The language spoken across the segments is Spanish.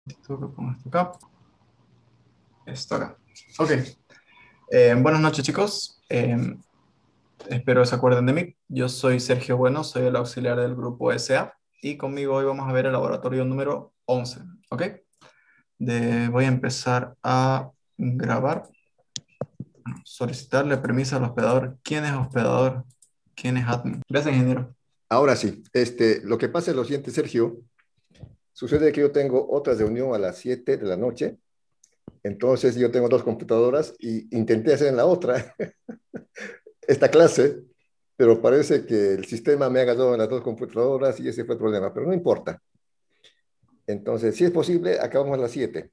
Esto que pongo esto acá, esto acá. Ok. Buenas noches, chicos. Espero se acuerden de mí. Yo soy Sergio Bueno, soy el auxiliar del grupo SA y conmigo hoy vamos a ver el laboratorio número 11. ¿Ok? Voy a empezar a grabar. Solicitarle permiso al hospedador. ¿Quién es hospedador? ¿Quién es admin? Gracias, ingeniero. Ahora sí, lo que pasa es lo siguiente, Sergio. Sucede que yo tengo otra reunión a las 7 de la noche, entonces yo tengo dos computadoras y intenté hacer en la otra esta clase, pero parece que el sistema me ha agarrado en las dos computadoras y ese fue el problema, pero no importa. Entonces, si es posible, acabamos a las 7.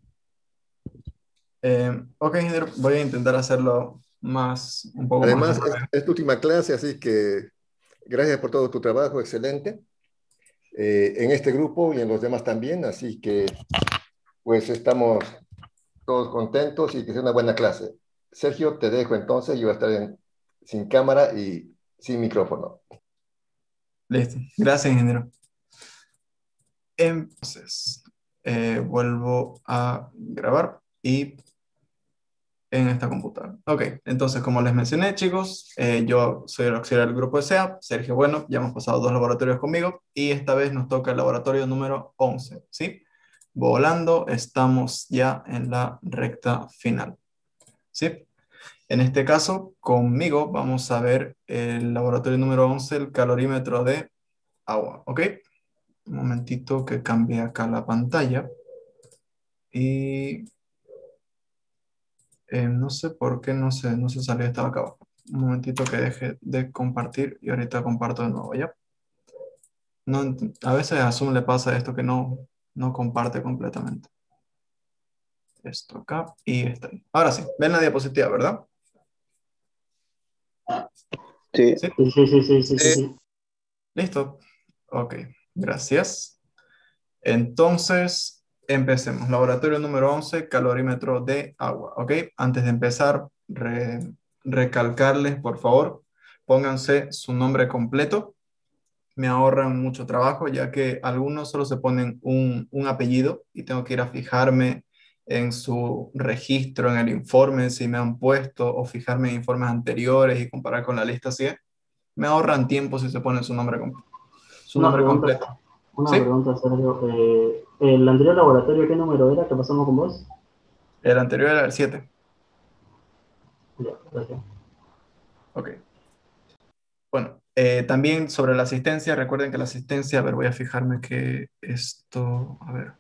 Ok, ingeniero, voy a intentar hacerlo un poco más Además, breve. es tu última clase, así que gracias por todo tu trabajo, excelente, en este grupo y en los demás también, así que pues estamos todos contentos y que sea una buena clase. Sergio, te dejo entonces, yo voy a estar sin cámara y sin micrófono. Listo. Gracias, ingeniero. Entonces, vuelvo a grabar y en esta computadora. Ok, entonces como les mencioné, chicos, yo soy el auxiliar del grupo SEA, Sergio Bueno, ya hemos pasado dos laboratorios conmigo y esta vez nos toca el laboratorio número 11, ¿sí? Volando, estamos ya en la recta final, ¿sí? En este caso, conmigo vamos a ver el laboratorio número 11, el calorímetro de agua, ¿ok? Un momentito que cambie acá la pantalla y no sé por qué no se salió, estaba acá abajo. Un momentito que deje de compartir y ahorita comparto de nuevo, ¿ya? No, a veces a Zoom le pasa esto que no comparte completamente. Esto acá y está ahí. Ahora sí, ven la diapositiva, ¿verdad? Sí, Sí, sí, sí, sí, sí, sí, sí, sí. listo. Ok, gracias. Entonces, empecemos. Laboratorio número 11, calorímetro de agua, ¿ok? Antes de empezar, recalcarles, por favor, pónganse su nombre completo. Me ahorran mucho trabajo, ya que algunos solo se ponen un apellido y tengo que ir a fijarme en su registro, en el informe, si me han puesto, o fijarme en informes anteriores y comparar con la lista así. Me ahorran tiempo si se ponen su Una nombre pregunta, completo. una ¿Sí? pregunta, Sergio. ¿El anterior laboratorio qué número era que pasamos con vos? El anterior era el 7. Ya, gracias. Ok. Bueno, también sobre la asistencia, recuerden que la asistencia, a ver, voy a fijarme que esto, a ver.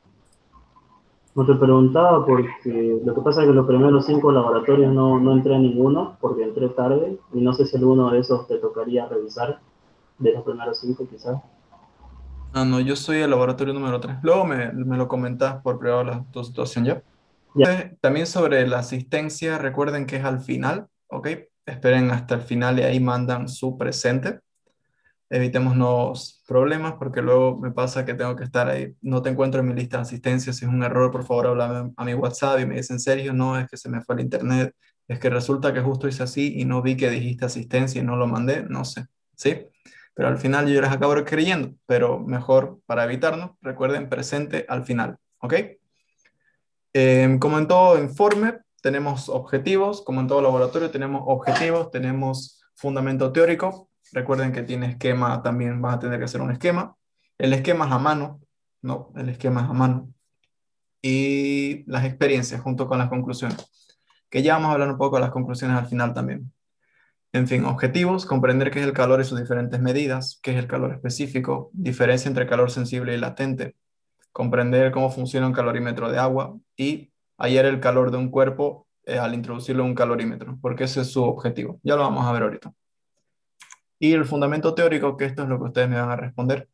No te preguntaba porque lo que pasa es que los primeros 5 laboratorios no entré a ninguno porque entré tarde y no sé si alguno de esos te tocaría revisar de los primeros 5 quizás. Ah, no, yo soy el laboratorio número 3. Luego me lo comentas por privado tu situación, ¿ya? Ya, También sobre la asistencia, recuerden que es al final, ¿ok? Esperen hasta el final y ahí mandan su presente. Evitémonos problemas porque luego me pasa que tengo que estar ahí. No te encuentro en mi lista de asistencia. Si es un error, por favor, háblame a mi WhatsApp y me dicen, Sergio, no, es que se me fue el internet. Es que resulta que justo hice así y no vi que dijiste asistencia y no lo mandé. No sé, ¿sí? Pero al final yo les acabo creyendo, pero mejor para evitarnos, recuerden presente al final, ¿ok? Como en todo informe, tenemos objetivos, como en todo laboratorio, tenemos objetivos, tenemos fundamento teórico. Recuerden que tiene esquema, también vas a tener que hacer un esquema. El esquema es a mano, no, el esquema es a mano. Y las experiencias junto con las conclusiones, que ya vamos a hablar un poco de las conclusiones al final también. En fin, objetivos, comprender qué es el calor y sus diferentes medidas, qué es el calor específico, diferencia entre calor sensible y latente, comprender cómo funciona un calorímetro de agua y hallar el calor de un cuerpo al introducirlo en un calorímetro, porque ese es su objetivo. Ya lo vamos a ver ahorita. Y el fundamento teórico, que esto es lo que ustedes me van a responder.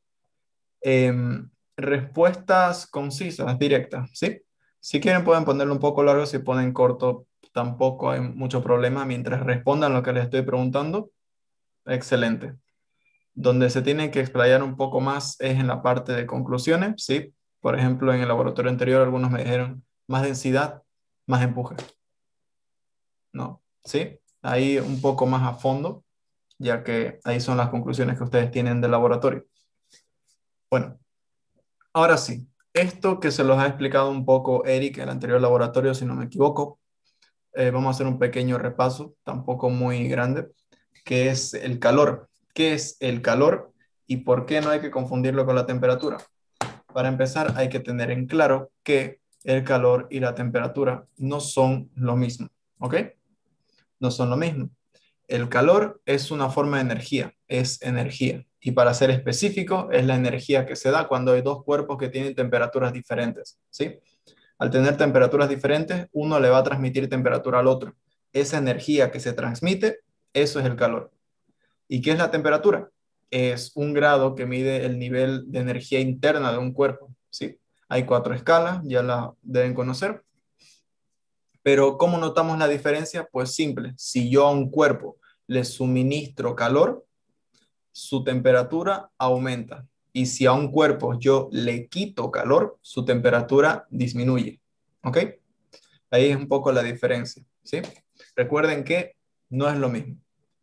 Respuestas concisas, directas, ¿sí? Si quieren pueden ponerlo un poco largo, si ponen corto tampoco hay mucho problema. Mientras respondan lo que les estoy preguntando, excelente. Donde se tienen que explayar un poco más es en la parte de conclusiones, ¿sí? Por ejemplo, en el laboratorio anterior algunos me dijeron más densidad, más empuje, ¿no? ¿Sí? Ahí un poco más a fondo, ya que ahí son las conclusiones que ustedes tienen del laboratorio. Bueno, ahora sí, esto que se los ha explicado un poco Eric en el anterior laboratorio, si no me equivoco, vamos a hacer un pequeño repaso, tampoco muy grande, que es el calor. ¿Qué es el calor y por qué no hay que confundirlo con la temperatura? Para empezar, hay que tener en claro que el calor y la temperatura no son lo mismo, ¿ok? No son lo mismo. El calor es una forma de energía, es energía. Y para ser específico, es la energía que se da cuando hay dos cuerpos que tienen temperaturas diferentes, ¿sí? Al tener temperaturas diferentes, uno le va a transmitir temperatura al otro. Esa energía que se transmite, eso es el calor. ¿Y qué es la temperatura? Es un grado que mide el nivel de energía interna de un cuerpo, ¿sí? Hay 4 escalas, ya la deben conocer. Pero ¿cómo notamos la diferencia? Pues simple, si yo a un cuerpo le suministro calor, su temperatura aumenta. Y si a un cuerpo yo le quito calor, su temperatura disminuye. ¿Ok? Ahí es un poco la diferencia, ¿sí? Recuerden que no es lo mismo.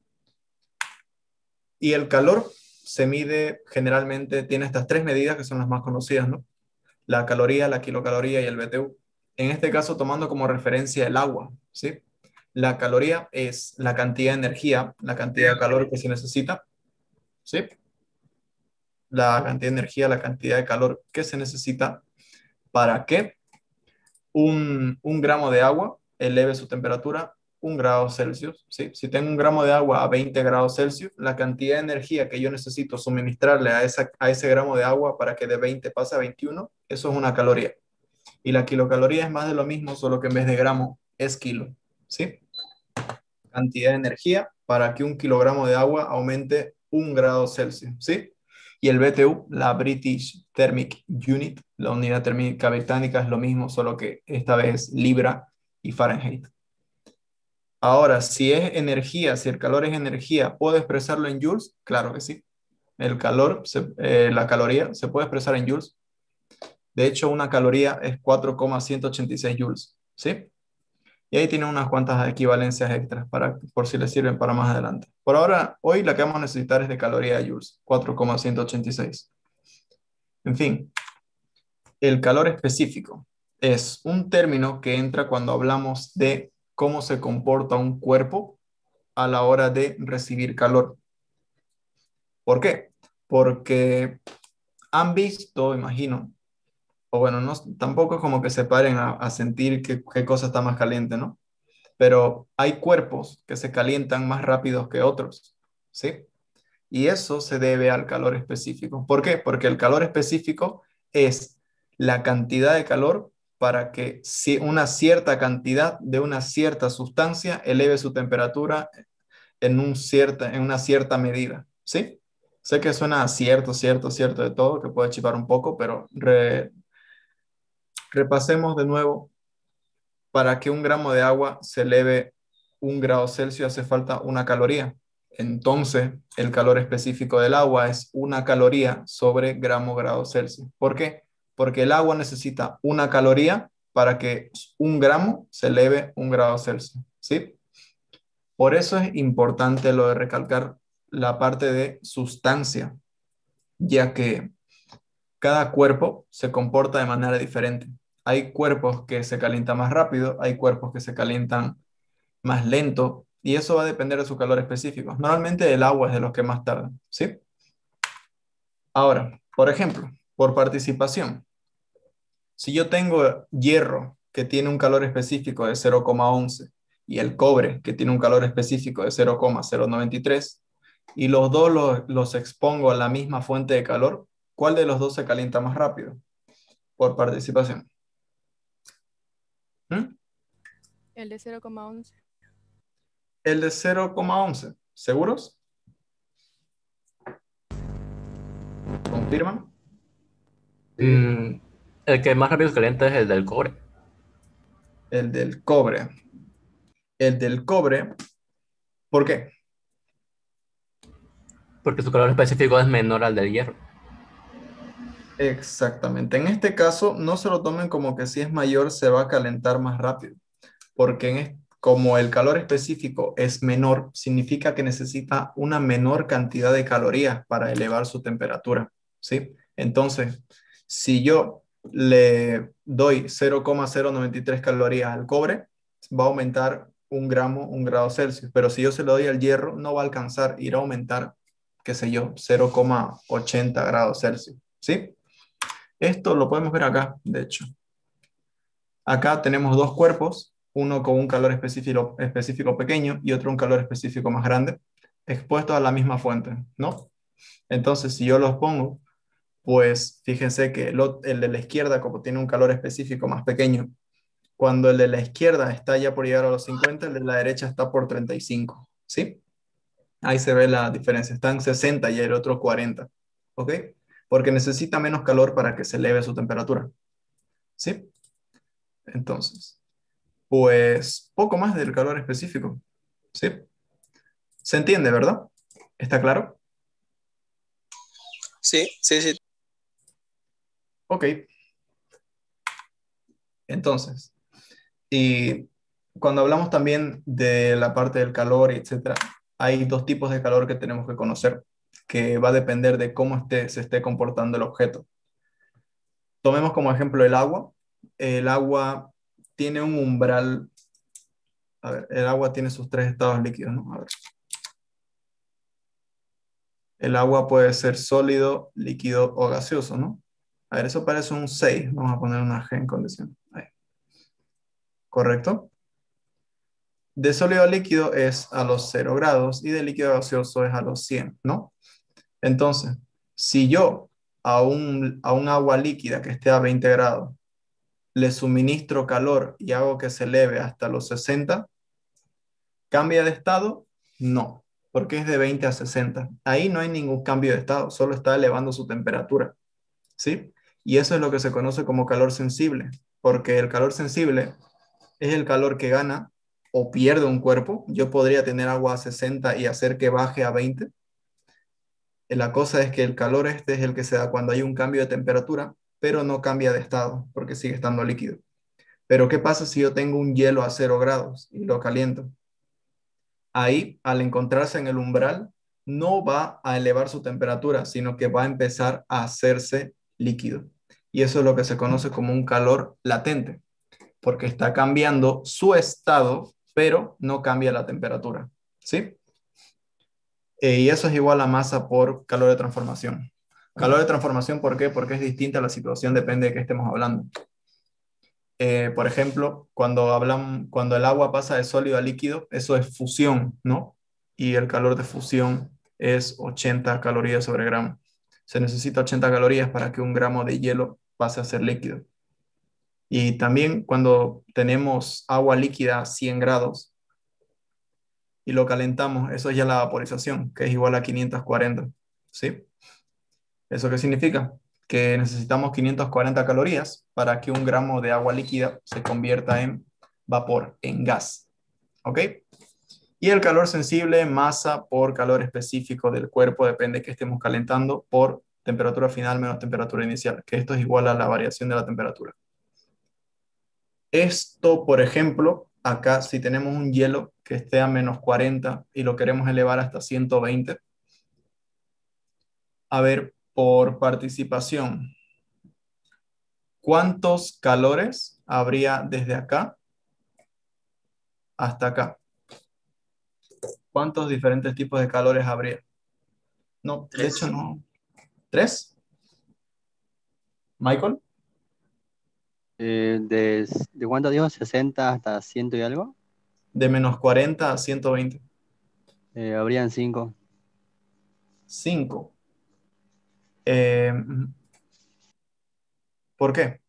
Y el calor se mide generalmente, tiene estas 3 medidas que son las más conocidas, ¿no? La caloría, la kilocaloría y el BTU. En este caso, tomando como referencia el agua, ¿sí? La caloría es la cantidad de energía, la cantidad de calor que se necesita, ¿sí? La cantidad de energía, la cantidad de calor que se necesita para que un gramo de agua eleve su temperatura 1 grado Celsius, ¿sí? Si tengo 1 gramo de agua a 20 grados Celsius, la cantidad de energía que yo necesito suministrarle a ese gramo de agua para que de 20 pase a 21, eso es una caloría. Y la kilocaloría es más de lo mismo, solo que en vez de gramo es kilo, ¿sí? Cantidad de energía para que 1 kilogramo de agua aumente 1 grado Celsius, ¿sí? Y el BTU, la British Thermic Unit, la unidad térmica británica, es lo mismo, solo que esta vez libra y Fahrenheit. Ahora, si es energía, si el calor es energía, ¿puedo expresarlo en joules? Claro que sí. El calor, la caloría, se puede expresar en joules. De hecho, una caloría es 4,186 joules, ¿sí? Y ahí tienen unas cuantas equivalencias extras por si les sirven para más adelante. Por ahora, hoy la que vamos a necesitar es de caloría de joules, 4,186. En fin, el calor específico es un término que entra cuando hablamos de cómo se comporta un cuerpo a la hora de recibir calor. ¿Por qué? Porque han visto, imagino, o bueno, no, tampoco es como que se paren a sentir qué cosa está más caliente, ¿no? Pero hay cuerpos que se calientan más rápidos que otros, ¿sí? Y eso se debe al calor específico. ¿Por qué? Porque el calor específico es la cantidad de calor para que si una cierta cantidad de una cierta sustancia eleve su temperatura en una cierta medida, ¿sí? Sé que suena cierto, cierto, cierto de todo, que puede chipar un poco, pero repasemos de nuevo. Para que 1 gramo de agua se eleve 1 grado Celsius hace falta 1 caloría. Entonces, el calor específico del agua es 1 caloría sobre grado Celsius. ¿Por qué? Porque el agua necesita 1 caloría para que 1 gramo se eleve 1 grado Celsius, ¿sí? Por eso es importante lo de recalcar la parte de sustancia, ya que cada cuerpo se comporta de manera diferente. Hay cuerpos que se calientan más rápido, hay cuerpos que se calientan más lento, y eso va a depender de su calor específico. Normalmente el agua es de los que más tardan, ¿sí? Ahora, por ejemplo, por participación, si yo tengo hierro que tiene un calor específico de 0,11 y el cobre que tiene un calor específico de 0,093 y los dos los expongo a la misma fuente de calor, ¿cuál de los dos se calienta más rápido? Por participación. ¿Mm? El de 0,11. El de 0,11. ¿Seguros? ¿Confirman? Mm, el que más rápido se calienta es el del cobre. El del cobre. El del cobre, ¿por qué? Porque su calor específico es menor al del hierro. Exactamente. En este caso, no se lo tomen como que si es mayor se va a calentar más rápido, porque como el calor específico es menor, significa que necesita una menor cantidad de calorías para elevar su temperatura, ¿sí? Entonces, si yo le doy 0,093 calorías al cobre, va a aumentar 1 gramo, 1 grado Celsius. Pero si yo se lo doy al hierro, no va a alcanzar, irá a aumentar, qué sé yo, 0,80 grados Celsius. ¿Sí? Esto lo podemos ver acá, de hecho. Acá tenemos dos cuerpos, uno con un calor específico pequeño y otro un calor específico más grande, expuestos a la misma fuente, ¿no? Entonces, si yo los pongo, pues fíjense que el de la izquierda, como tiene un calor específico más pequeño, cuando el de la izquierda está ya por llegar a los 50, el de la derecha está por 35, ¿sí? Ahí se ve la diferencia, está en 60 y el otro 40, ¿ok? Porque necesita menos calor para que se eleve su temperatura, ¿sí? Entonces, pues poco más del calor específico, ¿sí? ¿Se entiende, verdad? ¿Está claro? Sí, sí, sí. Ok, entonces, y cuando hablamos también de la parte del calor, etcétera, hay dos tipos de calor que tenemos que conocer, que va a depender de cómo se esté comportando el objeto. Tomemos como ejemplo el agua. El agua tiene un umbral, a ver, el agua tiene sus tres estados líquidos, ¿no? A ver. El agua puede ser sólido, líquido o gaseoso, ¿no? A ver, eso parece un 6. Vamos a poner una G en condición. Ahí. ¿Correcto? De sólido a líquido es a los 0 grados y de líquido a gaseoso es a los 100, ¿no? Entonces, si yo a un agua líquida que esté a 20 grados le suministro calor y hago que se eleve hasta los 60, ¿cambia de estado? No, porque es de 20 a 60. Ahí no hay ningún cambio de estado, solo está elevando su temperatura, ¿sí? Y eso es lo que se conoce como calor sensible, porque el calor sensible es el calor que gana o pierde un cuerpo. Yo podría tener agua a 60 y hacer que baje a 20. La cosa es que el calor este es el que se da cuando hay un cambio de temperatura, pero no cambia de estado, porque sigue estando líquido. Pero ¿qué pasa si yo tengo un hielo a 0 grados y lo caliento? Ahí, al encontrarse en el umbral, no va a elevar su temperatura, sino que va a empezar a hacerse líquido. Y eso es lo que se conoce como un calor latente, porque está cambiando su estado, pero no cambia la temperatura. ¿Sí? Y eso es igual a masa por calor de transformación. Calor de transformación, ¿por qué? Porque es distinta la situación, depende de qué estemos hablando. Por ejemplo, cuando el agua pasa de sólido a líquido, eso es fusión, ¿no? Y el calor de fusión es 80 calorías sobre gramo. Se necesita 80 calorías para que 1 gramo de hielo pase a ser líquido. Y también cuando tenemos agua líquida a 100 grados y lo calentamos, eso es ya la vaporización, que es igual a 540, ¿sí? ¿Eso qué significa? Que necesitamos 540 calorías para que 1 gramo de agua líquida se convierta en vapor, en gas. ¿Ok? Y el calor sensible, masa por calor específico del cuerpo, depende de que estemos calentando, por temperatura final menos temperatura inicial, que esto es igual a la variación de la temperatura. Esto, por ejemplo, acá si tenemos un hielo que esté a menos 40 y lo queremos elevar hasta 120, a ver, por participación, ¿cuántos calores habría desde acá hasta acá? ¿Cuántos diferentes tipos de calores habría? No, de hecho no. ¿Tres? ¿Michael? ¿De cuánto dijo? ¿60 hasta 100 y algo? De menos 40 a 120. Habrían 5. 5. ¿Por qué?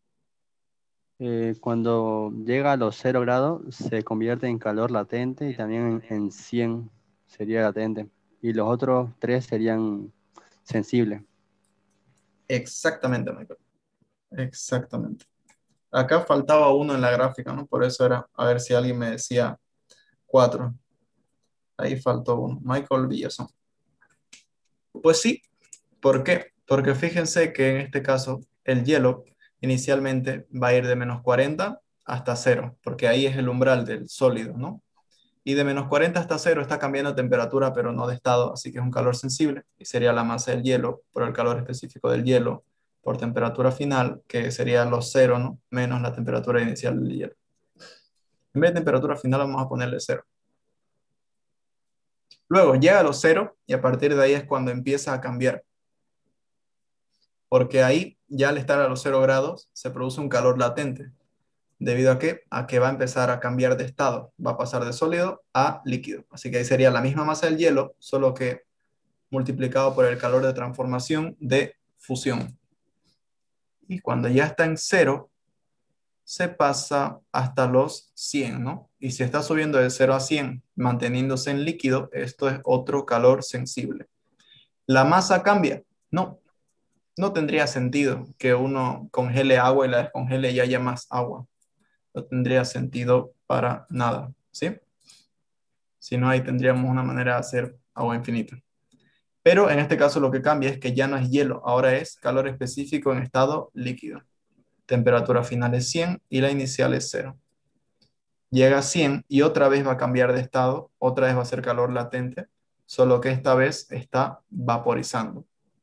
Cuando llega a los 0 grados se convierte en calor latente y también en 100 sería latente. Y los otros 3 serían sensibles. Exactamente, Michael. Exactamente. Acá faltaba uno en la gráfica, ¿no? Por eso era, a ver si alguien me decía 4. Ahí faltó uno. Michael Villason. Pues sí. ¿Por qué? Porque fíjense que en este caso el hielo inicialmente va a ir de menos 40 hasta 0, porque ahí es el umbral del sólido, ¿no? Y de menos 40 hasta 0 está cambiando de temperatura, pero no de estado, así que es un calor sensible, y sería la masa del hielo por el calor específico del hielo, por temperatura final, que sería los 0, ¿no? Menos la temperatura inicial del hielo. En vez de temperatura final vamos a ponerle 0. Luego llega a los 0 y a partir de ahí es cuando empieza a cambiar. Porque ahí, ya al estar a los 0 grados, se produce un calor latente. ¿Debido a qué? A que va a empezar a cambiar de estado. Va a pasar de sólido a líquido. Así que ahí sería la misma masa del hielo, solo que multiplicado por el calor de transformación de fusión. Y cuando ya está en 0, se pasa hasta los 100, ¿no? Y si está subiendo de 0 a 100, manteniéndose en líquido, esto es otro calor sensible. ¿La masa cambia? No, no tendría sentido que uno congele agua y la descongele y haya más agua. No tendría sentido para nada, ¿sí? Si no, ahí tendríamos una manera de hacer agua infinita. Pero en este caso lo que cambia es que ya no es hielo, ahora es calor específico en estado líquido. Temperatura final es 100 y la inicial es 0. Llega a 100 y otra vez va a cambiar de estado, otra vez va a ser calor latente, solo que esta vez está vaporizando.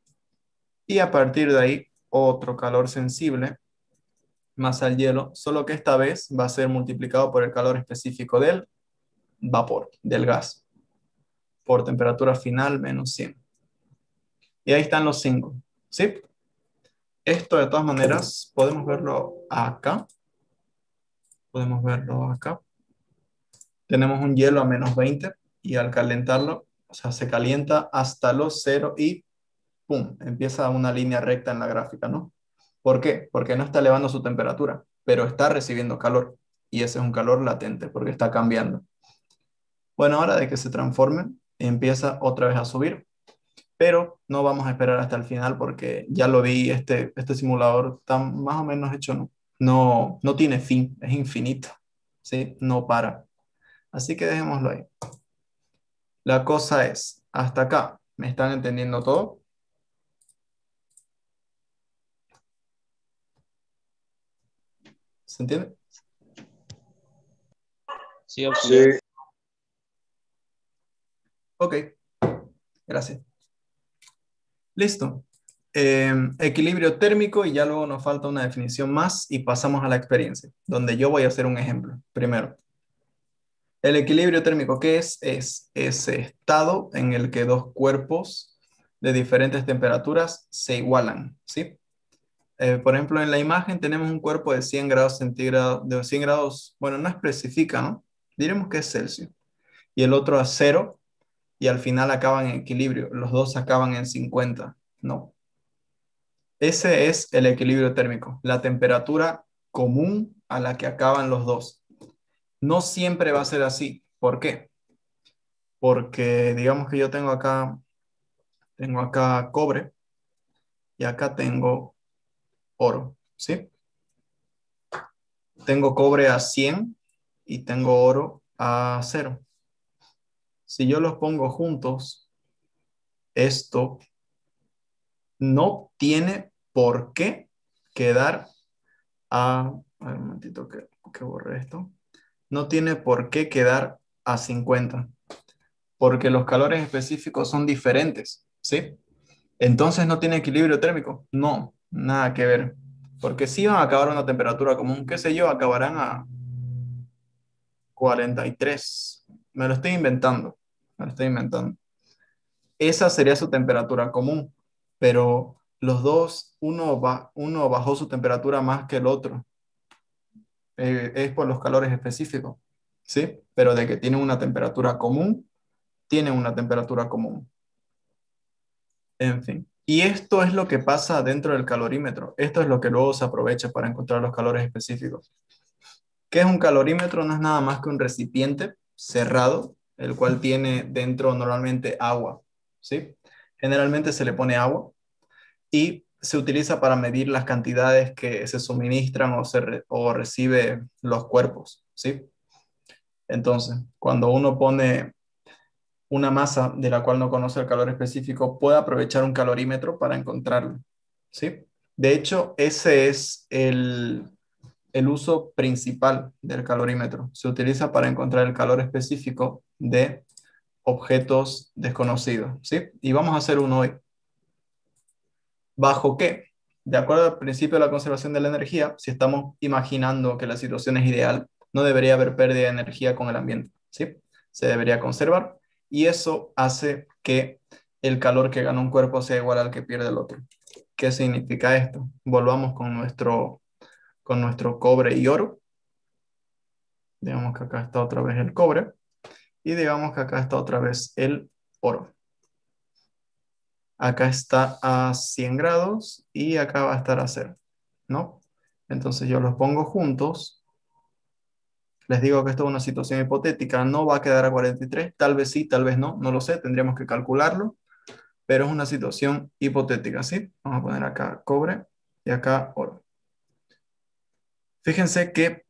Y a partir de ahí, otro calor sensible, más al hielo, solo que esta vez va a ser multiplicado por el calor específico del vapor, del gas, por temperatura final menos 100. Y ahí están los 5, ¿sí? Esto de todas maneras, podemos verlo acá. Podemos verlo acá. Tenemos un hielo a menos 20 y al calentarlo, o sea, se calienta hasta los 0 y ¡pum! Empieza una línea recta en la gráfica, ¿no? ¿Por qué? Porque no está elevando su temperatura, pero está recibiendo calor. Y ese es un calor latente porque está cambiando. Bueno, ahora de que se transforme, empieza otra vez a subir. Pero no vamos a esperar hasta el final porque ya lo vi, este simulador está más o menos hecho, ¿no? No tiene fin, es infinito, ¿sí? No para. Así que dejémoslo ahí. La cosa es, hasta acá, ¿me están entendiendo todo? ¿Se entiende? Sí, auxiliar. Sí, Ok, gracias. Listo. Equilibrio térmico y ya luego nos falta una definición más y pasamos a la experiencia, donde yo voy a hacer un ejemplo. Primero, el equilibrio térmico, ¿qué es? Es ese estado en el que dos cuerpos de diferentes temperaturas se igualan, ¿sí? Por ejemplo, en la imagen tenemos un cuerpo de 100 grados centígrados, de 100 grados, bueno, no especifica, ¿no? Diremos que es Celsius. Y el otro a 0 y al final acaban en equilibrio. Los dos acaban en 50. No. Ese es el equilibrio térmico, la temperatura común a la que acaban los dos. No siempre va a ser así. ¿Por qué? Porque digamos que yo tengo acá cobre y acá tengo oro, ¿sí? Tengo cobre a 100 y tengo oro a 0. Si yo los pongo juntos, esto no tiene por qué quedar a ver, un momentito que borre esto. No tiene por qué quedar a 50, porque los calores específicos son diferentes, ¿sí? Entonces no tiene equilibrio térmico. No, nada que ver. Porque si van a acabar a una temperatura común, qué sé yo, acabarán a 43. Me lo estoy inventando. Me lo estoy inventando. Esa sería su temperatura común, pero los dos, uno bajó su temperatura más que el otro. Es por los calores específicos, ¿sí? Pero de que tienen una temperatura común, tienen una temperatura común. En fin. Y esto es lo que pasa dentro del calorímetro. Esto es lo que luego se aprovecha para encontrar los calores específicos. ¿Qué es un calorímetro? No es nada más que un recipiente cerrado, el cual tiene dentro normalmente agua, ¿sí? Generalmente se le pone agua y se utiliza para medir las cantidades que se suministran o recibe los cuerpos, ¿sí? Entonces, cuando uno pone una masa de la cual no conoce el calor específico, puede aprovechar un calorímetro para encontrarlo, ¿sí? De hecho, ese es el uso principal del calorímetro. Se utiliza para encontrar el calor específico de objetos desconocidos, ¿sí? Y vamos a hacer uno hoy. ¿Bajo qué? De acuerdo al principio de la conservación de la energía, si estamos imaginando que la situación es ideal, no debería haber pérdida de energía con el ambiente, ¿sí? Se debería conservar y eso hace que el calor que gana un cuerpo sea igual al que pierde el otro. ¿Qué significa esto? Volvamos con nuestro cobre y oro. Digamos que acá está otra vez el cobre y digamos que acá está otra vez el oro. Acá está a 100 grados y acá va a estar a 0, ¿no? Entonces yo los pongo juntos. Les digo que esto es una situación hipotética, no va a quedar a 43, tal vez sí, tal vez no, no lo sé, tendríamos que calcularlo, pero es una situación hipotética, ¿sí? Vamos a poner acá cobre y acá oro. Fíjense que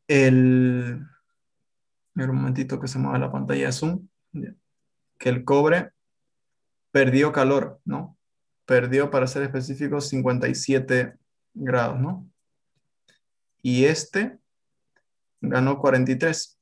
mira un momentito que se mueva la pantalla de Zoom, que el cobre perdió calor, ¿no? Perdió, para ser específico, 57 grados, ¿no? Y este ganó 43.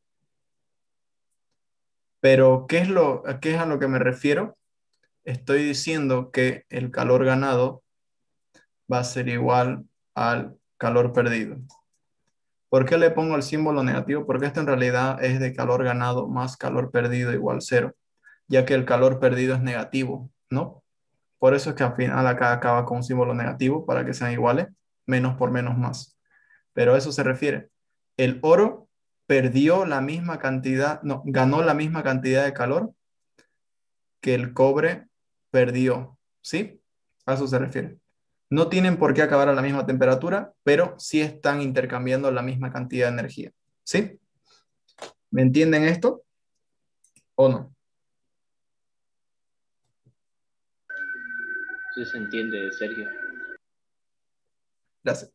Pero, ¿qué es a lo que me refiero? Estoy diciendo que el calor ganado va a ser igual al calor perdido. ¿Por qué le pongo el símbolo negativo? Porque esto en realidad es de calor ganado más calor perdido igual 0, ya que el calor perdido es negativo, ¿no? Por eso es que al final acá acaba con un símbolo negativo para que sean iguales, menos por menos más. Pero a eso se refiere. El oro perdió la misma cantidad, no, ganó la misma cantidad de calor que el cobre perdió, ¿sí? A eso se refiere. No tienen por qué acabar a la misma temperatura, pero sí están intercambiando la misma cantidad de energía, ¿sí? ¿Me entienden esto o no? Sí se entiende, Sergio. Gracias.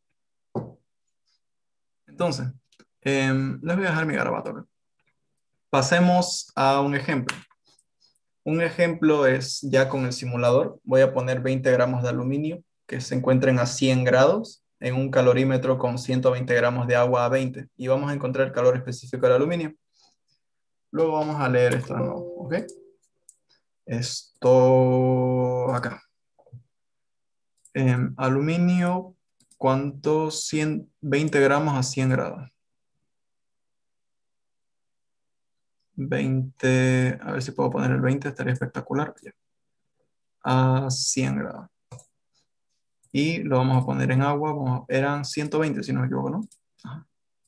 Entonces, les voy a dejar mi garabato acá. Pasemos a un ejemplo. Un ejemplo es ya con el simulador. Voy a poner 20 gramos de aluminio que se encuentren a 100 grados en un calorímetro con 120 gramos de agua a 20 y vamos a encontrar el calor específico del aluminio. Luego vamos a leer esto de nuevo, ¿ok? Esto acá. Aluminio, ¿cuánto? 120 gramos a 100 grados. 20, a ver si puedo poner el 20, estaría espectacular. Ya. A 100 grados. Y lo vamos a poner en agua, eran 120 si no me equivoco, ¿no? Ajá.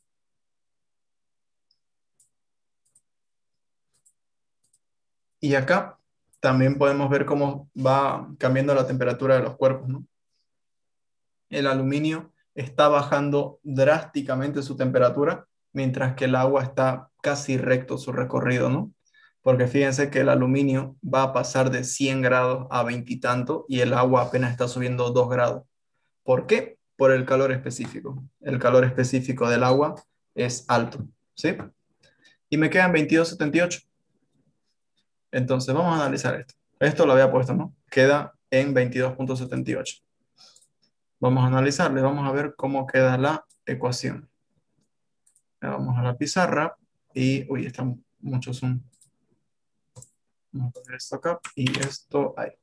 Y acá también podemos ver cómo va cambiando la temperatura de los cuerpos, ¿no? El aluminio está bajando drásticamente su temperatura, mientras que el agua está casi recto su recorrido, ¿no? Porque fíjense que el aluminio va a pasar de 100 grados a 20 y tanto y el agua apenas está subiendo 2 grados. ¿Por qué? Por el calor específico. El calor específico del agua es alto, ¿sí? Y me quedan 22,78. Entonces vamos a analizar esto. Esto lo había puesto, ¿no? Queda en 22,78. Vamos a analizarle, vamos a ver cómo queda la ecuación. Vamos a la pizarra y, uy, está mucho zoom. Vamos a poner esto acá y esto ahí.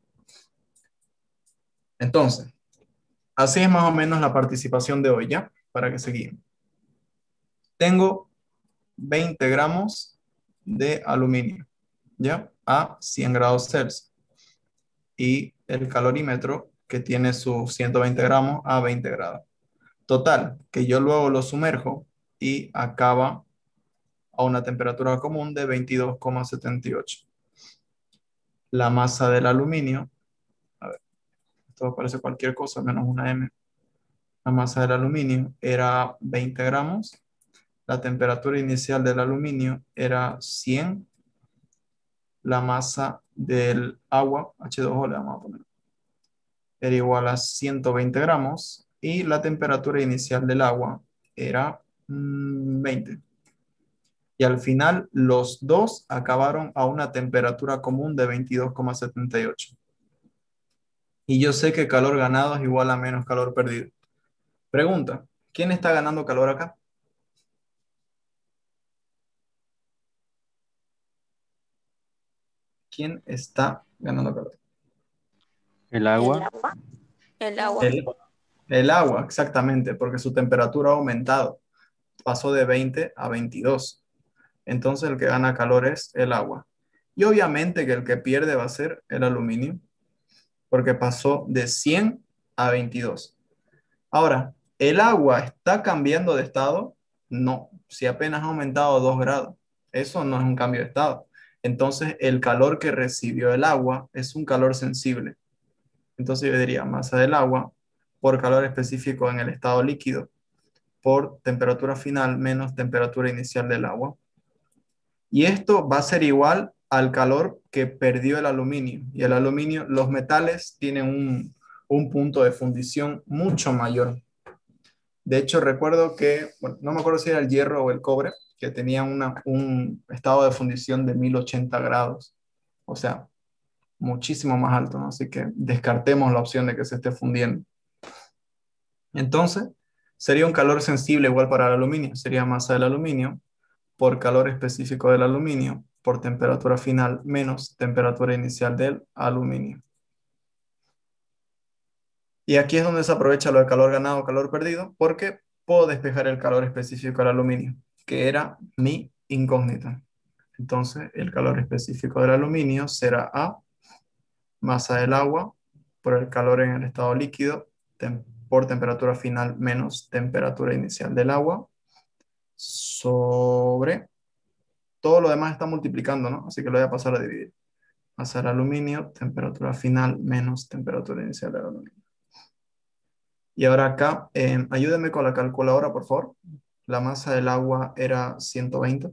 Entonces, así es más o menos la participación de hoy, ¿ya? Para que seguimos. Tengo 20 gramos de aluminio, ¿ya? A 100 grados Celsius. Y el calorímetro que tiene sus 120 gramos a 20 grados. Total, que yo luego lo sumerjo y acaba a una temperatura común de 22,78. La masa del aluminio, a ver, esto parece cualquier cosa menos una M. La masa del aluminio era 20 gramos. La temperatura inicial del aluminio era 100. La masa del agua, H2O le vamos a poner, era igual a 120 gramos. Y la temperatura inicial del agua era 20. Y al final los dos acabaron a una temperatura común de 22,78. Y yo sé que calor ganado es igual a menos calor perdido. Pregunta, ¿quién está ganando calor acá? ¿Quién está ganando calor? El agua. El agua. El, El agua, exactamente, porque su temperatura ha aumentado. Pasó de 20 a 22. Entonces el que gana calor es el agua. Y obviamente que el que pierde va a ser el aluminio, porque pasó de 100 a 22. Ahora, ¿el agua está cambiando de estado? No, si apenas ha aumentado 2 grados. Eso no es un cambio de estado. Entonces, el calor que recibió el agua es un calor sensible. Entonces, yo diría masa del agua por calor específico en el estado líquido, por temperatura final menos temperatura inicial del agua. Y esto va a ser igual al calor que perdió el aluminio. Y el aluminio, los metales tienen un punto de fundición mucho mayor. De hecho, recuerdo que, bueno, no me acuerdo si era el hierro o el cobre, que tenía un estado de fundición de 1080 grados. O sea, muchísimo más alto, ¿no? Así que descartemos la opción de que se esté fundiendo. Entonces, sería un calor sensible igual para el aluminio. Sería masa del aluminio por calor específico del aluminio por temperatura final menos temperatura inicial del aluminio. Y aquí es donde se aprovecha lo de calor ganado o calor perdido, porque puedo despejar el calor específico del aluminio, que era mi incógnita. Entonces, el calor específico del aluminio será A, masa del agua, por el calor en el estado líquido, por temperatura final menos temperatura inicial del agua, sobre todo lo demás está multiplicando, ¿no? Así que lo voy a pasar a dividir. Masa del aluminio, temperatura final menos temperatura inicial del aluminio. Y ahora acá, ayúdenme con la calculadora, por favor. La masa del agua era 120.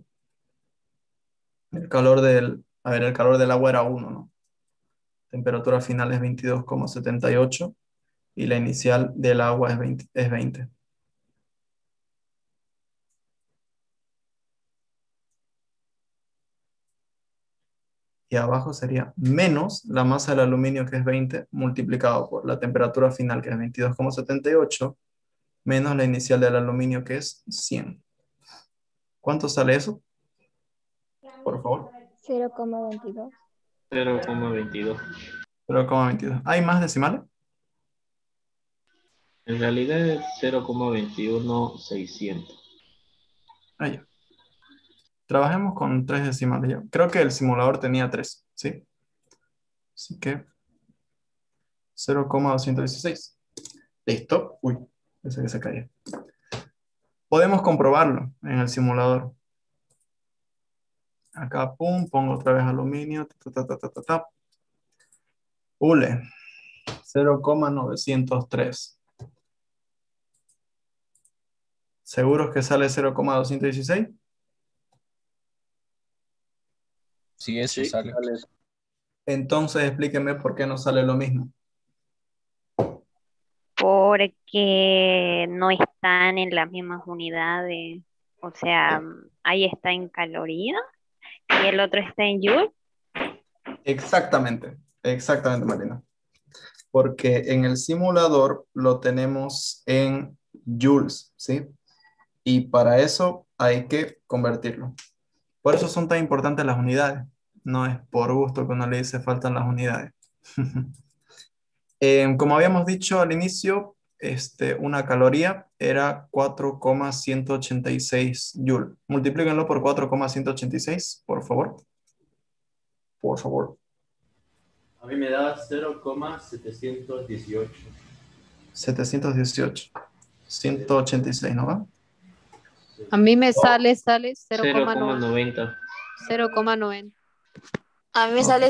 El calor del agua era 1, ¿no? Temperatura final es 22,78 y la inicial del agua es 20. Y abajo sería menos la masa del aluminio, que es 20, multiplicado por la temperatura final, que es 22,78, menos la inicial del aluminio, que es 100. ¿Cuánto sale eso? Por favor. 0,22. 0,22. 0,22. ¿Hay más decimales? En realidad es 0,21600. Ah, ya. Trabajemos con 3 decimales ya. Creo que el simulador tenía 3, ¿sí? Así que 0,216. Listo. Uy, pensé que se caía. Podemos comprobarlo en el simulador. Acá, pum, pongo otra vez aluminio. Ule, 0,903. ¿Seguros que sale 0,216? Sí, eso Sí. sale. Entonces explíqueme por qué no sale lo mismo. Porque no están en las mismas unidades. O sea, ahí está en calorías y el otro está en joule. Exactamente, exactamente, Marina. Porque en el simulador lo tenemos en joules, ¿sí? Y para eso hay que convertirlo. Por eso son tan importantes las unidades. No es por gusto que uno le dice faltan las unidades. Como habíamos dicho al inicio, una caloría era 4,186 joule. Multiplíquenlo por 4,186, por favor. Por favor. A mí me da 0,718. 718. 186, ¿no va? A mí me sale 0,90. 0,90. A mí me sale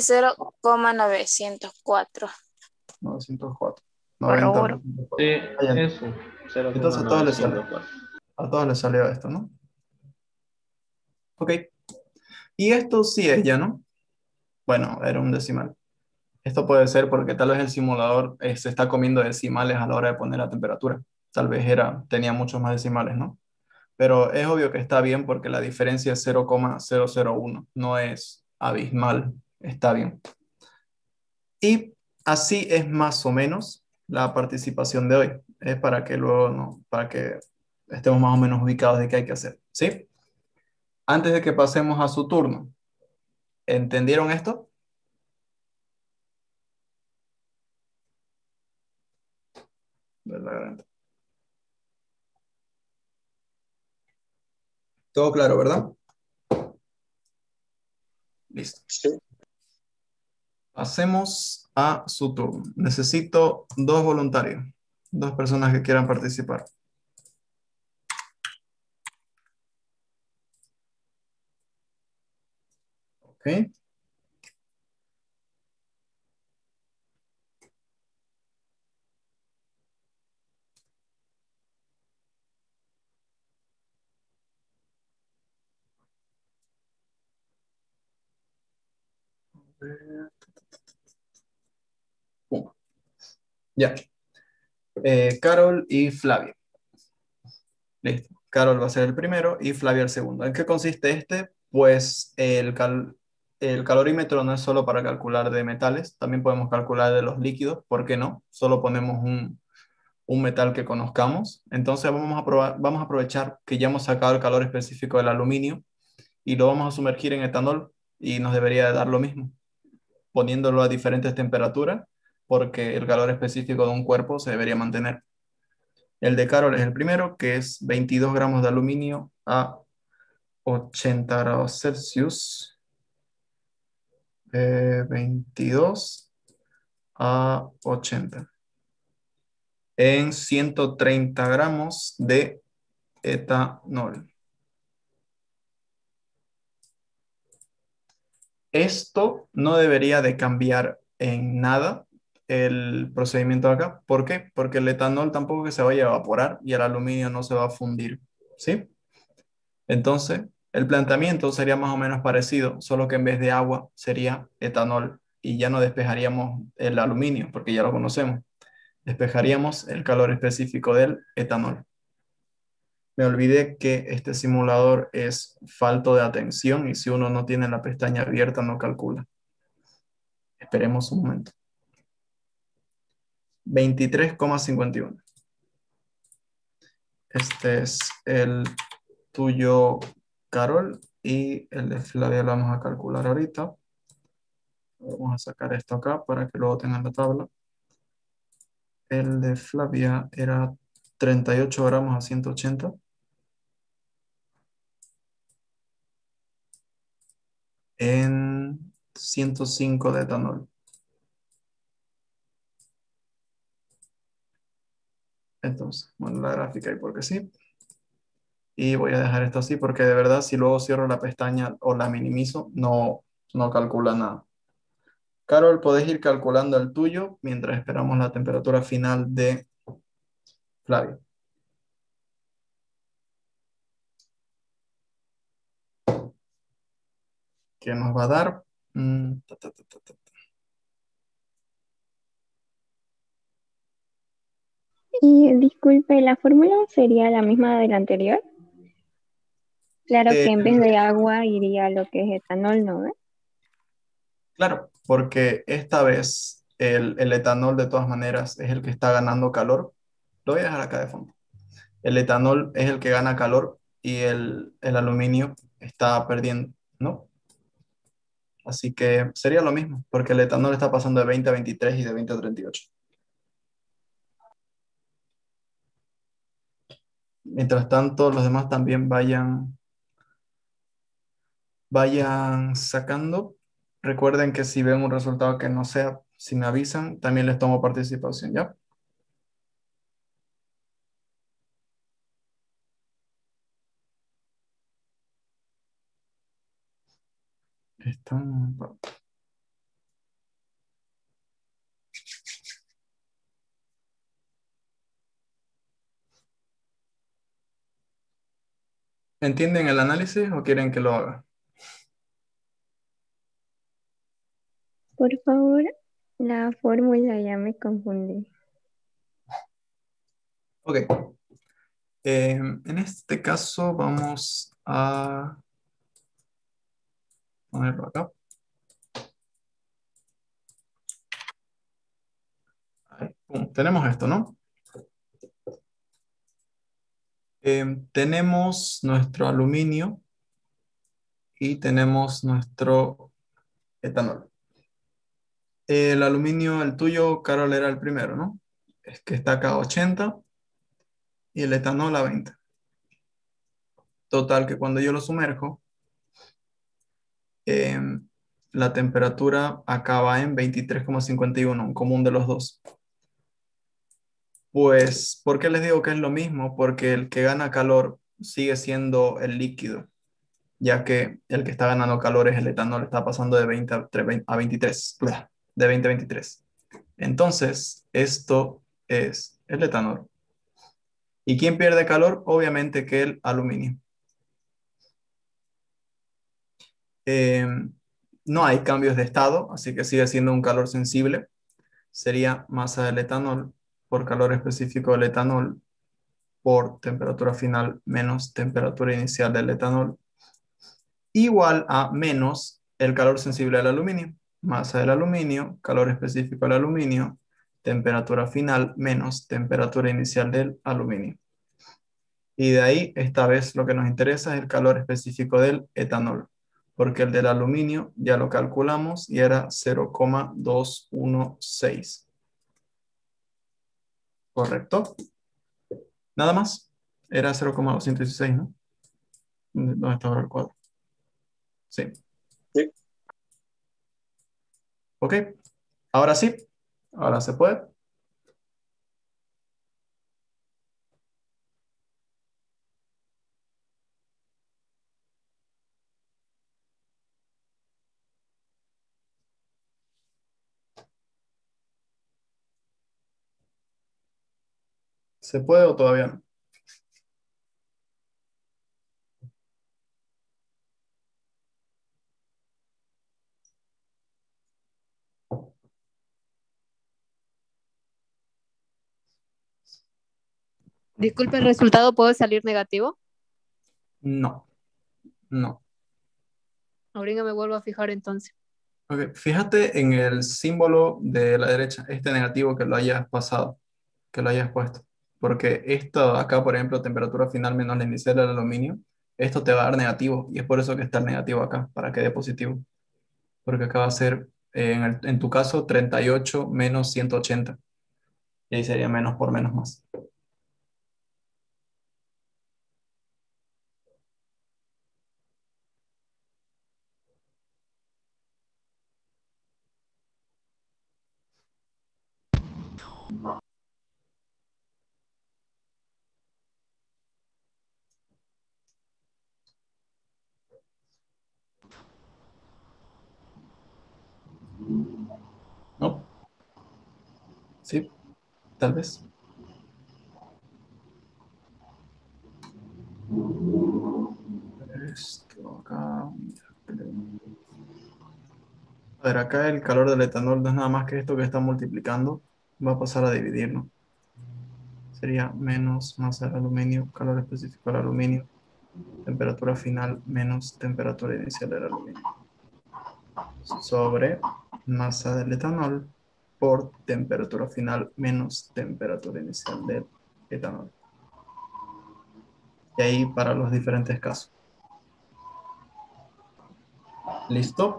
0,904. 904. Corroboro. 90. Sí, Ah, ya. eso. Entonces a todos les sale. 0,904. A todos les salió esto, ¿no? Ok. Y esto sí es ya, ¿no? Bueno, era un decimal. Esto puede ser porque tal vez el simulador se está comiendo decimales a la hora de poner la temperatura. Tal vez tenía muchos más decimales, ¿no? Pero es obvio que está bien porque la diferencia es 0,001. No es abismal. Está bien. Y así es más o menos la participación de hoy. Es para que luego, ¿no? Para que estemos más o menos ubicados de qué hay que hacer. ¿Sí? Antes de que pasemos a su turno, ¿entendieron esto? de la garganta. Todo claro, ¿verdad? Listo. Sí. Pasemos a su turno. Necesito 2 voluntarios, 2 personas que quieran participar. Ok. Ya. Carol y Flavia. Listo. Carol va a ser el primero y Flavia el segundo. ¿En qué consiste este? Pues el calorímetro no es solo para calcular de metales, también podemos calcular de los líquidos, ¿por qué no? Solo ponemos un metal que conozcamos. Entonces vamos a aprovechar que ya hemos sacado el calor específico del aluminio y lo vamos a sumergir en etanol y nos debería de dar lo mismo, poniéndolo a diferentes temperaturas, porque el calor específico de un cuerpo se debería mantener. El de Carol es el primero, que es 22 gramos de aluminio a 80 grados Celsius. 22 a 80. En 130 gramos de etanol. Esto no debería de cambiar en nada el procedimiento de acá. ¿Por qué? Porque el etanol tampoco que se vaya a evaporar y el aluminio no se va a fundir. ¿Sí? Entonces, el planteamiento sería más o menos parecido, solo que en vez de agua sería etanol y ya no despejaríamos el aluminio porque ya lo conocemos. Despejaríamos el calor específico del etanol. Me olvidé que este simulador es falto de atención y si uno no tiene la pestaña abierta no calcula. Esperemos un momento. 23,51. Este es el tuyo, Carol, y el de Flavia lo vamos a calcular ahorita. Vamos a sacar esto acá para que luego tengan la tabla. El de Flavia era 38 gramos a 180. En 105 de etanol. Entonces, bueno, la gráfica ahí porque sí. Y voy a dejar esto así porque de verdad si luego cierro la pestaña o la minimizo, no calcula nada. Carol, podés ir calculando el tuyo mientras esperamos la temperatura final de Flavio. ¿Qué nos va a dar? Y disculpe, ¿la fórmula sería la misma de la anterior? Claro Eh, que en vez de agua iría lo que es etanol, ¿no? ¿Ve? Claro, porque esta vez el etanol de todas maneras es el que está ganando calor. Lo voy a dejar acá de fondo. El etanol es el que gana calor y el aluminio está perdiendo, ¿no? Así que sería lo mismo, porque el etanol está pasando de 20 a 23 y de 20 a 38. Mientras tanto, los demás también vayan sacando. Recuerden que si ven un resultado que no sea, si me avisan, también les tomo participación, ¿ya? Están... ¿Entienden el análisis o quieren que lo haga? Por favor, la fórmula ya me confundí. Ok. En este caso vamos a ponerlo acá. Ahí, pum, tenemos esto, ¿no? Tenemos nuestro aluminio y tenemos nuestro etanol. El aluminio, el tuyo, Carol, era el primero, ¿no? es que está acá a 80 y el etanol a 20. Total que cuando yo lo sumerjo, la temperatura acaba en 23,51, un común de los dos. Pues, ¿por qué les digo que es lo mismo? Porque el que gana calor sigue siendo el líquido, ya que el que está ganando calor es el etanol, está pasando de 20 a 23, de 20 a 23. Entonces, esto es el etanol. ¿Y quién pierde calor? Obviamente que el aluminio. Eh, no hay cambios de estado, así que sigue siendo un calor sensible. Sería masa del etanol por calor específico del etanol por temperatura final menos temperatura inicial del etanol, igual a menos el calor sensible del aluminio. Masa del aluminio, calor específico del aluminio, temperatura final menos temperatura inicial del aluminio. Y de ahí, esta vez lo que nos interesa es el calor específico del etanol, porque el del aluminio ya lo calculamos y era 0,216. ¿Correcto? Nada más. Era 0,216, ¿no? ¿Dónde está ahora el cuadro? Sí. Sí. Ok. Ahora sí. Ahora se puede. ¿Se puede o todavía no? Disculpe, ¿el resultado puede salir negativo? No. No. Ahorita me vuelvo a fijar entonces. Ok. Fíjate en el símbolo de la derecha, este negativo que lo hayas pasado, que lo hayas puesto. Porque esto acá, por ejemplo, temperatura final menos la inicial del aluminio, esto te va a dar negativo y es por eso que está el negativo acá, para que dé positivo. Porque acá va a ser, en tu caso, 38 menos 180. Y ahí sería menos por menos más. ¿No? Sí, tal vez. Esto acá. A ver, acá el calor del etanol no es nada más que esto que está multiplicando. Va a pasar a dividirlo. Sería menos masa del aluminio, calor específico del aluminio, temperatura final menos temperatura inicial del aluminio. Sobre masa del etanol por temperatura final menos temperatura inicial del etanol. Y ahí para los diferentes casos. ¿Listo?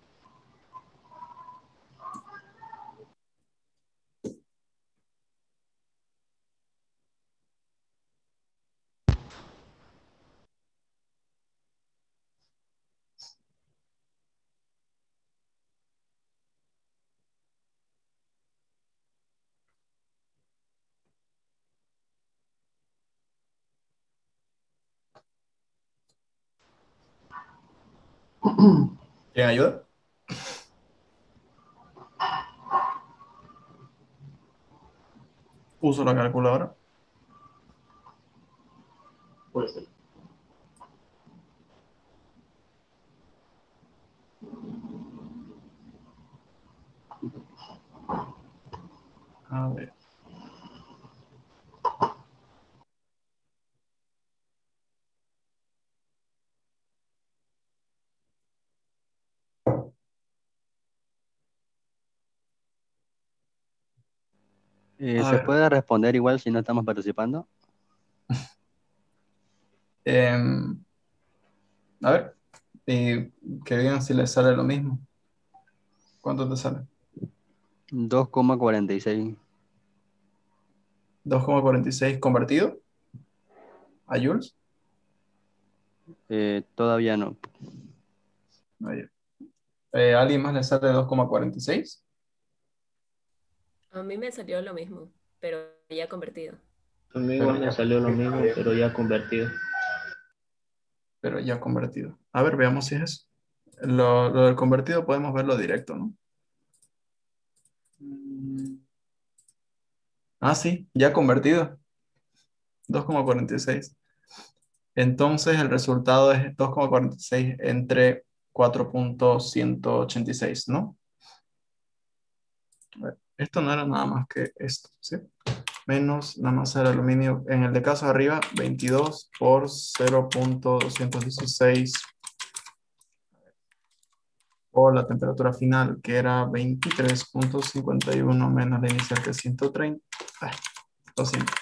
¿Quieren ayuda? Uso la calculadora. Puede ser. A ver. A ¿Se ver. puede responder igual si no estamos participando? A ver. Y que digan si les sale lo mismo. ¿Cuánto te sale? 2,46. 2,46 convertido a joules. Todavía no. Ahí. ¿A alguien más le sale 2,46? A mí me salió lo mismo, pero ya convertido. A mí igual me salió lo mismo, pero ya convertido. Pero ya convertido. A ver, veamos si es eso. Lo del convertido podemos verlo directo, ¿no? Ah, sí, ya convertido. 2,46. Entonces el resultado es 2,46 entre 4,186, ¿no? A ver, esto no era nada más que esto, ¿sí? Menos la masa del aluminio, en el de caso de arriba, 22 por 0,216 por la temperatura final, que era 23,51 menos la inicial, que es 130. Lo siento.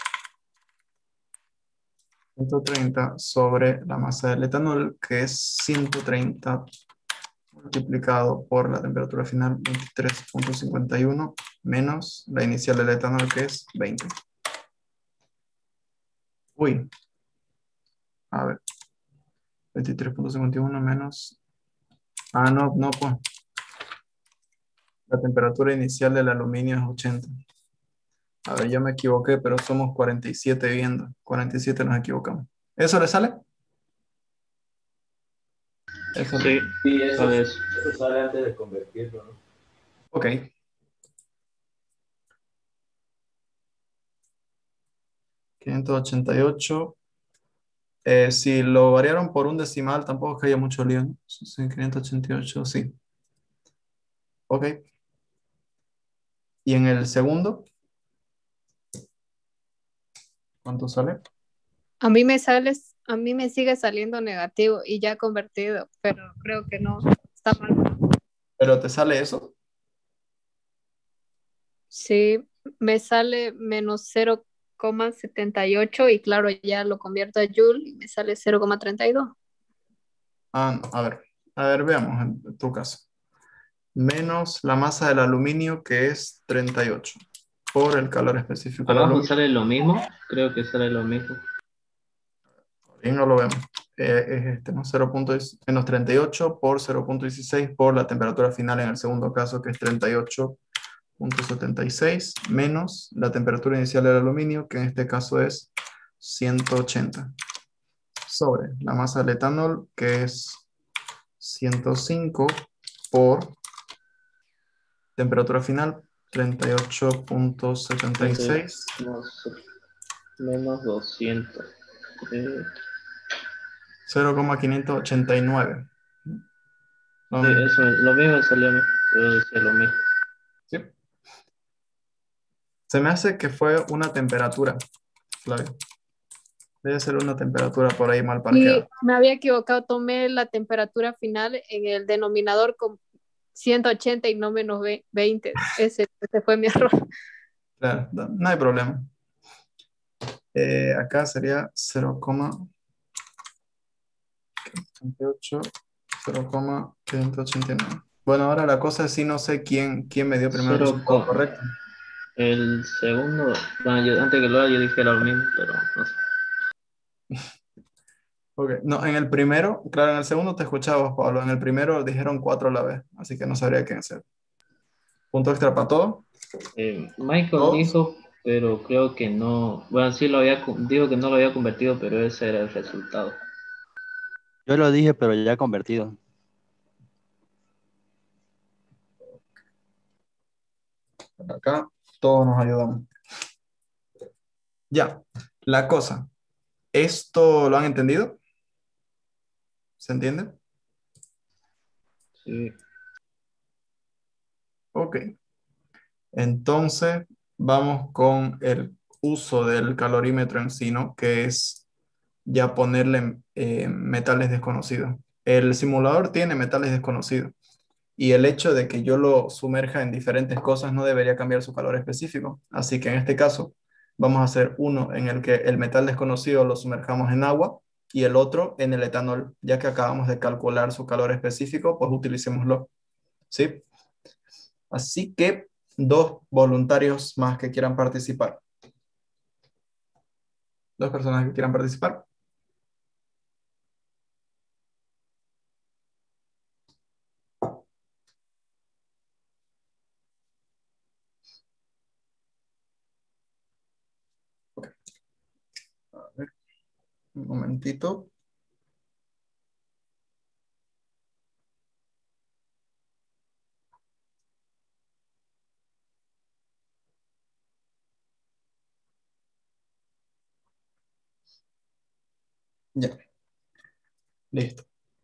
130 sobre la masa del etanol, que es 130 multiplicado por la temperatura final, 23,51 menos la inicial del etanol, que es 20. Uy. A ver. 23,51 menos... Ah, no, pues. La temperatura inicial del aluminio es 80. A ver, yo me equivoqué, pero somos 47 viendo. 47 nos equivocamos. ¿Eso le sale? Eso Sí, eso es. sale antes de convertirlo, ¿no? Ok. $588. Si lo variaron por un decimal, tampoco es que haya mucho lío, ¿no? Sí, 588, sí. Ok. ¿Y en el segundo? ¿Cuánto sale? A mí me sigue saliendo negativo y ya convertido, pero creo que no está mal. ¿Pero te sale eso? Sí, me sale menos 0,78 y claro, ya lo convierto a joule y me sale 0,32. Ah, no, a ver, veamos en tu caso. Menos la masa del aluminio, que es 38, por el calor específico del Abajo aluminio. sale lo mismo, creo que sale lo mismo. Bien, no lo vemos. Es este, ¿no? Menos 38 por 0,16 por la temperatura final en el segundo caso, que es 38,76 menos la temperatura inicial del aluminio, que en este caso es 180, sobre la masa del etanol, que es 105 por temperatura final 38,76. Menos 200. 0,589. Eso, lo mismo salió a mí. Yo decía lo mismo. ¿Sí? Se me hace que fue una temperatura, Flavio. Debe ser una temperatura por ahí mal Y parqueada. me había equivocado, tomé la temperatura final en el denominador con 180 y no menos 20. Ese fue mi error. Claro, no hay problema. Acá sería 0,88, 0,589. Bueno, ahora la cosa es si no sé quién me dio primero el resultado correcto. El segundo, bueno, antes que lo haga yo dije lo mismo, pero no sé. Okay. No, en el primero, claro, en el segundo te escuchabas, Pablo. En el primero dijeron 4 a la vez, así que no sabría quién hacer. ¿Punto extra para todo? Michael dijo, pero creo que no. Bueno, sí dijo que no lo había convertido, pero ese era el resultado. Yo lo dije, pero ya convertido. Acá todos nos ayudamos. Ya, la cosa. ¿Esto lo han entendido? ¿Se entiende? Sí. Ok. Entonces, vamos con el uso del calorímetro en sí, ¿no? Que es ya ponerle metales desconocidos. El simulador tiene metales desconocidos y el hecho de que yo lo sumerja en diferentes cosas no debería cambiar su calor específico. Así que en este caso, vamos a hacer uno en el que el metal desconocido lo sumerjamos en agua y el otro en el etanol. Ya que acabamos de calcular su calor específico, pues utilicémoslo. ¿Sí? Así que 2 voluntarios más que quieran participar. Dos personas que quieran participar. A ver, un momentito. Ya, listo.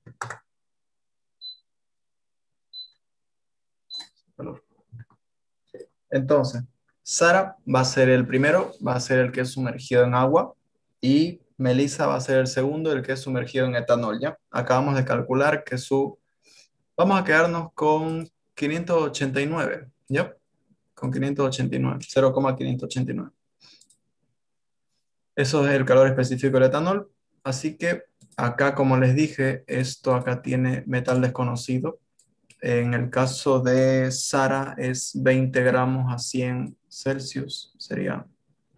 Calor. Entonces, Sara va a ser el primero, va a ser el que es sumergido en agua, y Melissa va a ser el segundo, el que es sumergido en etanol, ¿ya? Acabamos de calcular que vamos a quedarnos con 589, ¿ya? Con 589, 0,589. Eso es el calor específico del etanol. Así que acá, como les dije, esto acá tiene metal desconocido. En el caso de Sara es 20 gramos a 100 Celsius. Sería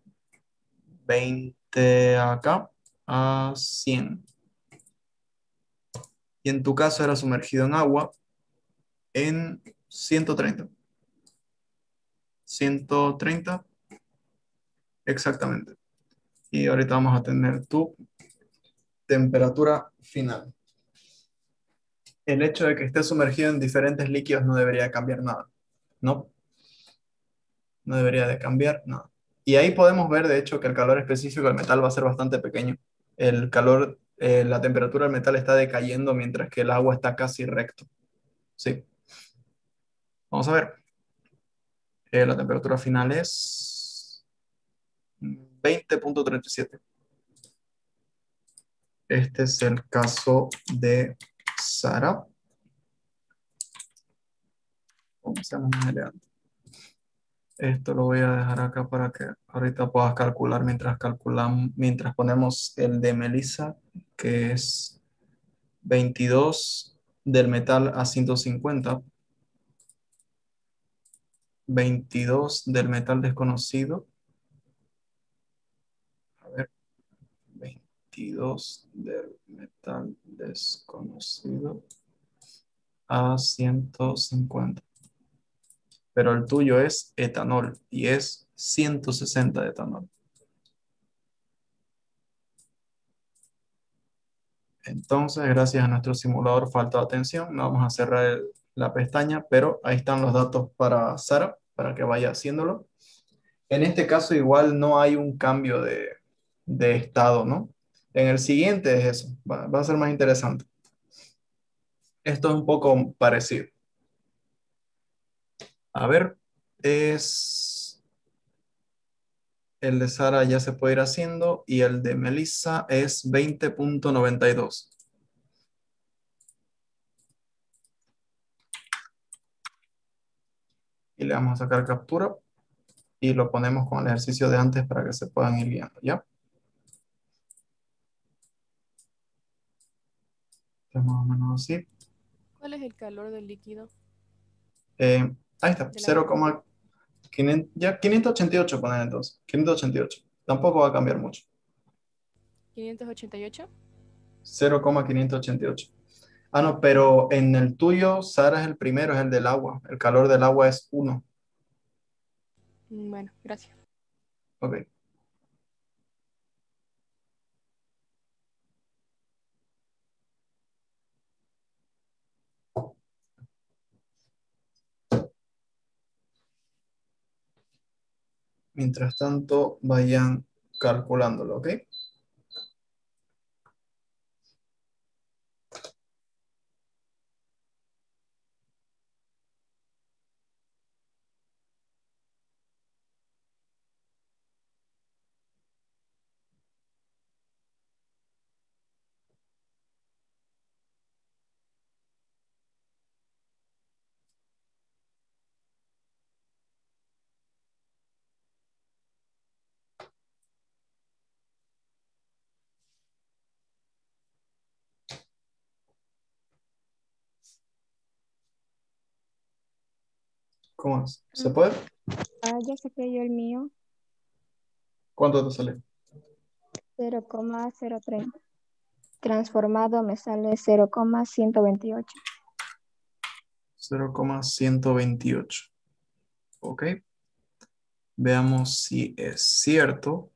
20 acá a 100. Y en tu caso era sumergido en agua en 130. 130 exactamente. Y ahorita vamos a tener tu temperatura final. El hecho de que esté sumergido en diferentes líquidos no debería cambiar nada, ¿no? No debería de cambiar nada. Y ahí podemos ver, de hecho, que el calor específico del metal va a ser bastante pequeño. El calor, la temperatura del metal está decayendo mientras que el agua está casi recto. Sí. Vamos a ver. La temperatura final es 20,37. Este es el caso de Sara. Comencemos más elegante. Esto lo voy a dejar acá para que ahorita puedas calcular mientras ponemos el de Melissa, que es 22 del metal a 150, 22 del metal desconocido, a ver, 22 del metal desconocido a 150. Pero el tuyo es etanol y es 160 de etanol. Entonces, gracias a nuestro simulador falta de atención, no vamos a cerrar la pestaña, pero ahí están los datos para Sara, para que vaya haciéndolo. En este caso igual no hay un cambio de estado, ¿no? En el siguiente es eso, va a ser más interesante. Esto es un poco parecido. A ver, el de Sara ya se puede ir haciendo y el de Melissa es 20,92. Y le vamos a sacar captura y lo ponemos con el ejercicio de antes para que se puedan ir guiando, ¿ya? Entonces, más o menos así. ¿Cuál es el calor del líquido? Ahí está, Del agua. 588 poner entonces, 588. Tampoco va a cambiar mucho. 588. 0,588. Ah, no, pero en el tuyo, Sara es el primero, es el del agua. El calor del agua es 1. Bueno, gracias. Ok. Mientras tanto, vayan calculándolo, ¿ok? ¿Cómo es? ¿Se puede? Ya saqué yo el mío. ¿Cuánto te sale? 0,030. Transformado me sale 0,128. 0,128. Ok. Veamos si es cierto.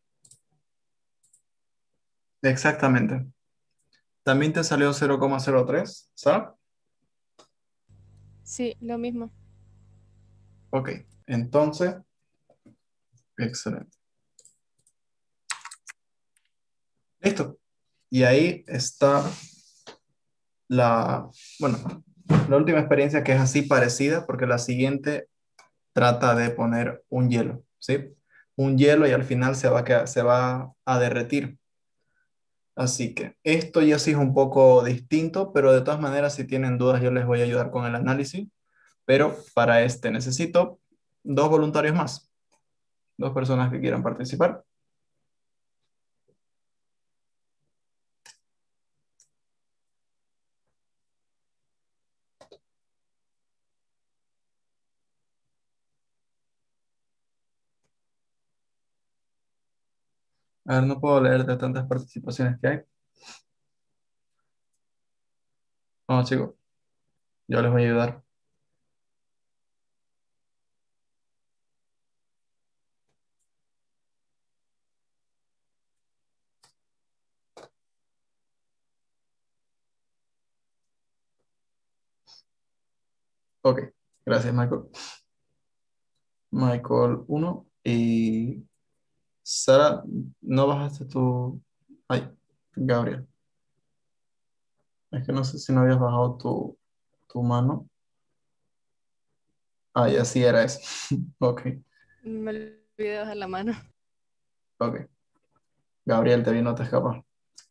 Exactamente. ¿También te salió 0,03, Sara? Sí, lo mismo. Ok. Entonces, excelente. Listo. Y ahí está bueno, la última experiencia que es así parecida, porque la siguiente trata de poner un hielo, ¿sí? Un hielo y al final se va a derretir. Así que esto ya sí es un poco distinto, pero de todas maneras, si tienen dudas, yo les voy a ayudar con el análisis. Pero para este necesito 2 voluntarios más, 2 personas que quieran participar. A ver, no puedo leer de tantas participaciones que hay. No, chicos, yo les voy a ayudar. Ok, gracias, Michael. Michael 1 y Sara, no bajaste tu... Ay, Gabriel. Es que no sé si no habías bajado tu mano. Ah, ya sí era eso. Ok, Me olvidé de bajar la mano. ok. Gabriel, te vi, no te escapas.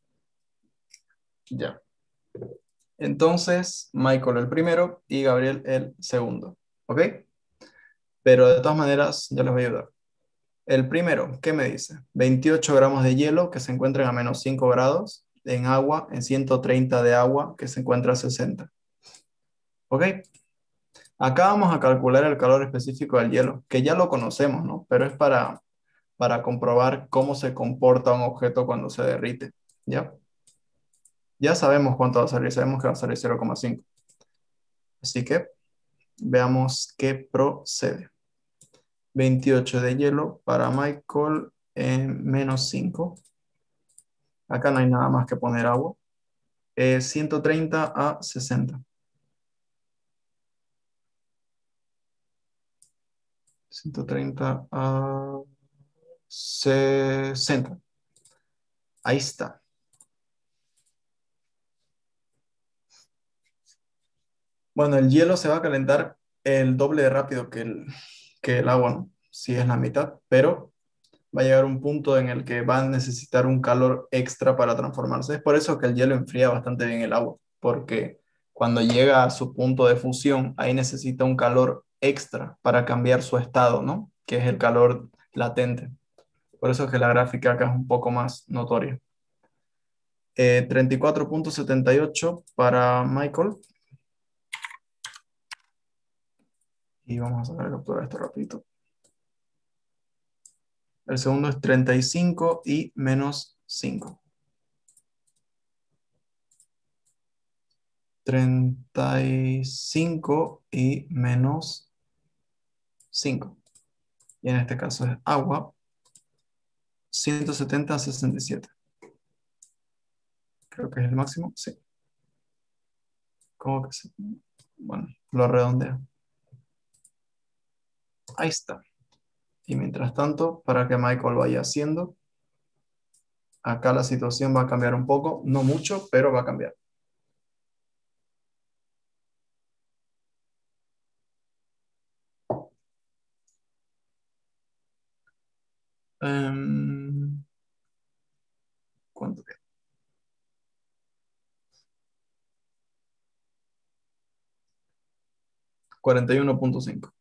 Ya. Entonces, Michael el primero y Gabriel el segundo. ¿Ok? Pero de todas maneras, yo les voy a ayudar. El primero, ¿qué me dice? 28 gramos de hielo que se encuentran a menos 5 grados en agua, en 130 de agua que se encuentra a 60. ¿Ok? Acá vamos a calcular el calor específico del hielo, que ya lo conocemos, ¿no? Pero es para comprobar cómo se comporta un objeto cuando se derrite. ¿Ya? Ya sabemos cuánto va a salir, sabemos que va a salir 0,5. Así que veamos qué procede. 28 de hielo para Michael en menos 5. Acá no hay nada más que poner agua. 130 a 60. 130 a 60. Ahí está. Bueno, el hielo se va a calentar el doble de rápido que el agua, ¿no? Si es la mitad, pero va a llegar un punto en el que va a necesitar un calor extra para transformarse. Es por eso que el hielo enfría bastante bien el agua, porque cuando llega a su punto de fusión, ahí necesita un calor extra para cambiar su estado, ¿no? Que es el calor latente. Por eso es que la gráfica acá es un poco más notoria. 34,78 para Michael. Y vamos a sacar captura de esto rapidito. El segundo es 35 y menos 5. 35 y menos 5. Y en este caso es agua. 170 a 67. Creo que es el máximo. Sí. ¿Cómo que sí? Bueno, lo redondeo. Ahí está. Y mientras tanto, para que Michael vaya haciendo, acá la situación va a cambiar un poco. No mucho, pero va a cambiar. ¿Cuánto queda? 41,5.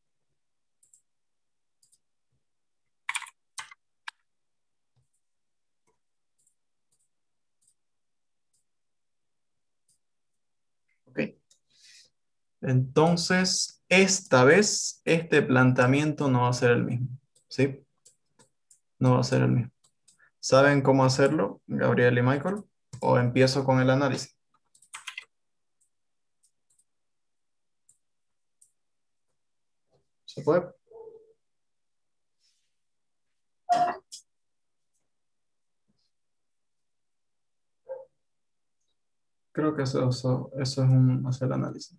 Ok. Entonces, esta vez, este planteamiento no va a ser el mismo. ¿Sí? No va a ser el mismo. ¿Saben cómo hacerlo, Gabriel y Michael? ¿O empiezo con el análisis? ¿Se puede? Creo que eso es hacer el análisis.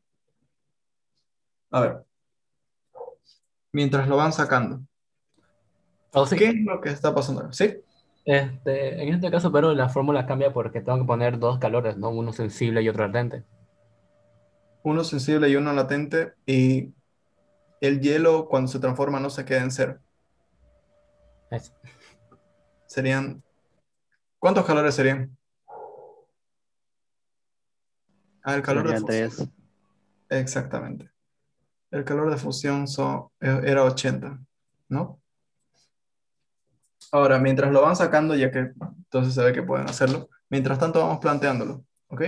A ver, mientras lo van sacando, Oh, sí. ¿qué es lo que está pasando? ¿Sí? En este caso, pero la fórmula cambia porque tengo que poner dos calores, ¿no? Uno sensible y otro latente. Uno sensible y uno latente, y el hielo cuando se transforma no se queda en cero. Eso. Serían, ¿cuántos calores serían? El calor de Serían fusión. 3. Exactamente. El calor de fusión era 80, ¿no? Ahora, mientras lo van sacando, ya que entonces se ve que pueden hacerlo, mientras tanto vamos planteándolo, ¿ok?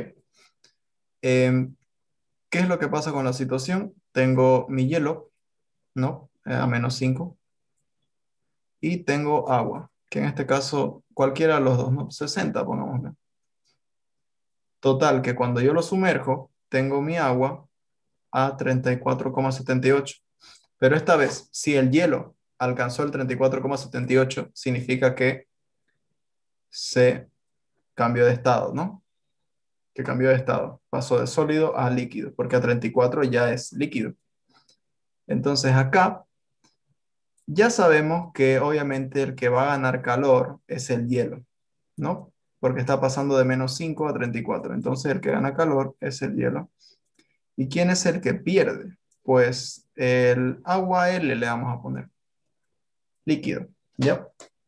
¿Qué es lo que pasa con la situación? Tengo mi hielo, ¿no? A -5, y tengo agua, que en este caso cualquiera de los dos, ¿no? 60, pongámosle. Total, que cuando yo lo sumerjo, tengo mi agua a 34,78. Pero esta vez, si el hielo alcanzó el 34,78, significa que se cambió de estado, ¿no? Que cambió de estado. Pasó de sólido a líquido, porque a 34 ya es líquido. Entonces acá ya sabemos que obviamente el que va a ganar calor es el hielo, ¿no? Porque está pasando de -5 a 34. Entonces el que gana calor es el hielo. ¿Y quién es el que pierde? Pues el agua L le vamos a poner. Líquido, ¿ya?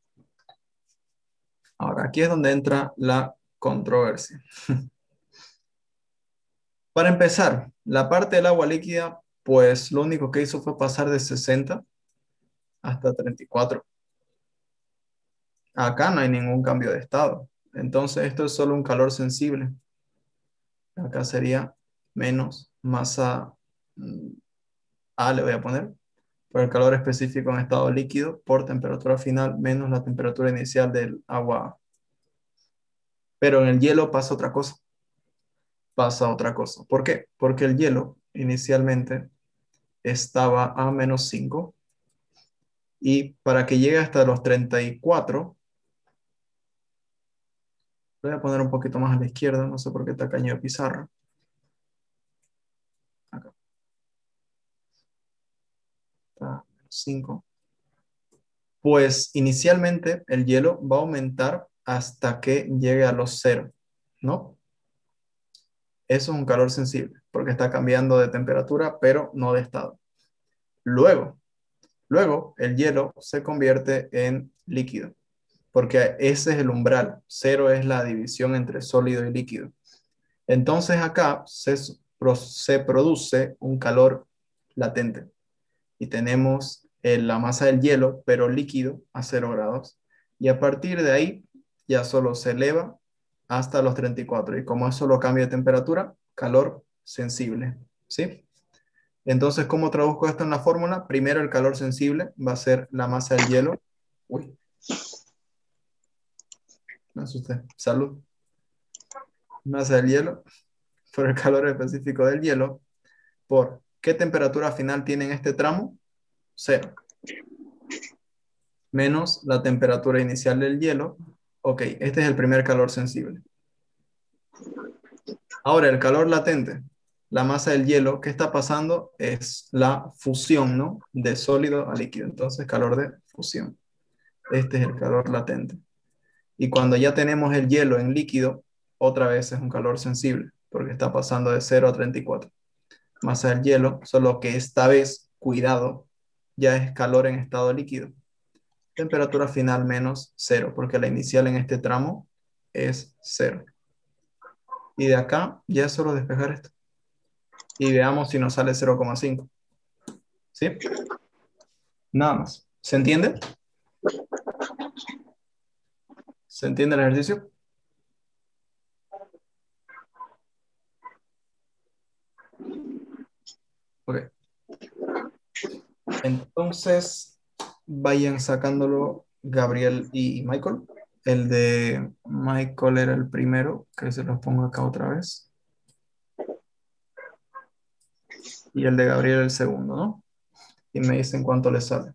Ahora, aquí es donde entra la controversia. Para empezar, la parte del agua líquida, pues lo único que hizo fue pasar de 60 hasta 34. Acá no hay ningún cambio de estado. Entonces, esto es solo un calor sensible. Acá sería menos masa A, le voy a poner, por el calor específico en estado líquido, por temperatura final, menos la temperatura inicial del agua A. Pero en el hielo pasa otra cosa. Pasa otra cosa. ¿Por qué? Porque el hielo inicialmente estaba a -5, y para que llegue hasta los 34, voy a poner un poquito más a la izquierda, no sé por qué está caño de pizarra. Acá. Está 5. Pues inicialmente el hielo va a aumentar hasta que llegue a los 0, ¿no? Eso es un calor sensible, porque está cambiando de temperatura, pero no de estado. Luego el hielo se convierte en líquido, porque ese es el umbral. 0 es la división entre sólido y líquido. Entonces acá se produce un calor latente y tenemos la masa del hielo, pero líquido, a 0 grados. Y a partir de ahí ya solo se eleva hasta los 34. Y como es solo cambio de temperatura, calor sensible, ¿sí? Entonces, ¿cómo traduzco esto en la fórmula? Primero, el calor sensible va a ser la masa del hielo. Uy, me asusté. Salud. Masa del hielo por el calor específico del hielo. ¿Por qué temperatura final tiene en este tramo? 0. Menos la temperatura inicial del hielo. Ok, este es el primer calor sensible. Ahora, el calor latente, la masa del hielo, ¿qué está pasando? Es la fusión, ¿no? De sólido a líquido. Entonces, calor de fusión. Este es el calor latente. Y cuando ya tenemos el hielo en líquido, otra vez es un calor sensible, porque está pasando de 0 a 34. Masa del hielo, solo que esta vez, cuidado, ya es calor en estado líquido. Temperatura final menos 0, porque la inicial en este tramo es 0. Y de acá ya es solo despejar esto. Y veamos si nos sale 0,5. ¿Sí? Nada más. ¿Se entiende? ¿Se entiende el ejercicio? Ok. Entonces, vayan sacándolo Gabriel y Michael. El de Michael era el primero, que se los pongo acá otra vez. Y el de Gabriel el segundo, ¿no? Y me dicen cuánto les sale.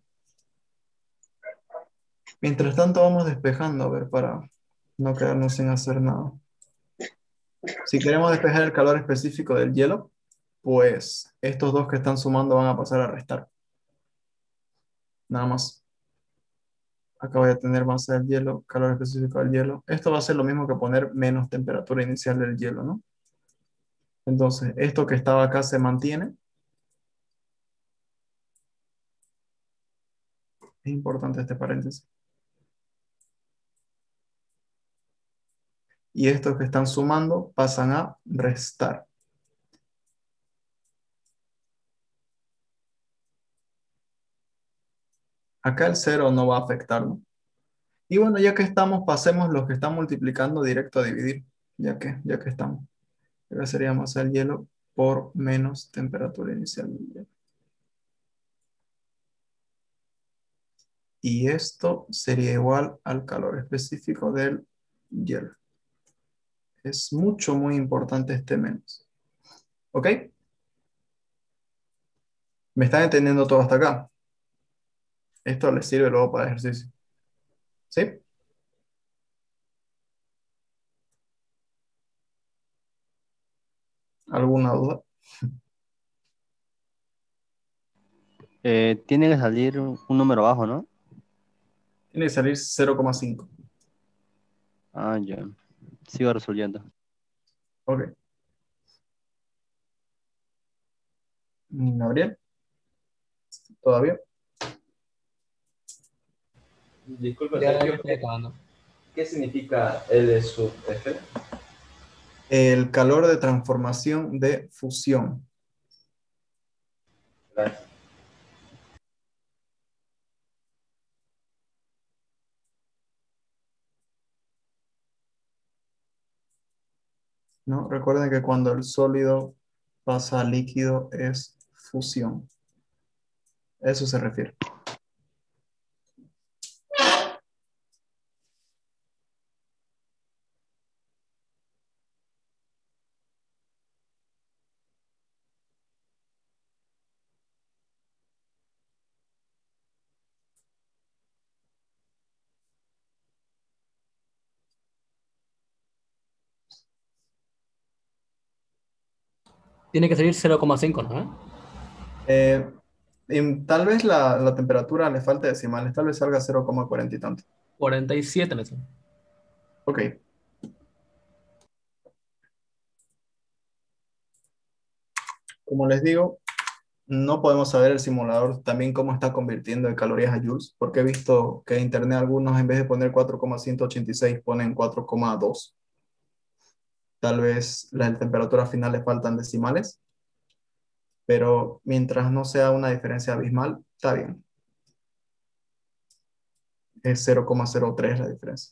Mientras tanto vamos despejando, a ver, para no quedarnos sin hacer nada. Si queremos despejar el calor específico del hielo, pues estos dos que están sumando van a pasar a restar. Nada más. Acá voy a tener masa del hielo, calor específico del hielo. Esto va a ser lo mismo que poner menos temperatura inicial del hielo, ¿no? Entonces, esto que estaba acá se mantiene. Es importante este paréntesis. Y estos que están sumando pasan a restar. Acá el cero no va a afectar, ¿no? Y bueno, ya que estamos, pasemos los que están multiplicando directo a dividir. Ya que estamos. Acá sería masa del hielo por menos temperatura inicial del hielo. Y esto sería igual al calor específico del hielo. Es muy importante este menos. ¿Ok? ¿Me están entendiendo todo hasta acá? Esto les sirve luego para ejercicio. ¿Sí? ¿Alguna duda? Tiene que salir un número bajo, ¿no? Tiene que salir 0,5. Ah, ya. Sigo resolviendo. Ok. Gabriel, ¿todavía? Disculpa, Ya Sergio, estoy acabando. ¿qué significa L sub F? El calor de transformación de fusión. Gracias. ¿No? Recuerden que cuando el sólido pasa al líquido es fusión. Eso se refiere. Tiene que salir 0,5, ¿no? Tal vez la temperatura le falte decimales, tal vez salga 0,40 y tanto. 47 me sale. Ok. Como les digo, no podemos saber el simulador también cómo está convirtiendo de calorías a joules, porque he visto que en internet algunos en vez de poner 4,186 ponen 4,2. Tal vez la temperatura final le faltan decimales, pero mientras no sea una diferencia abismal, está bien. Es 0,03 la diferencia.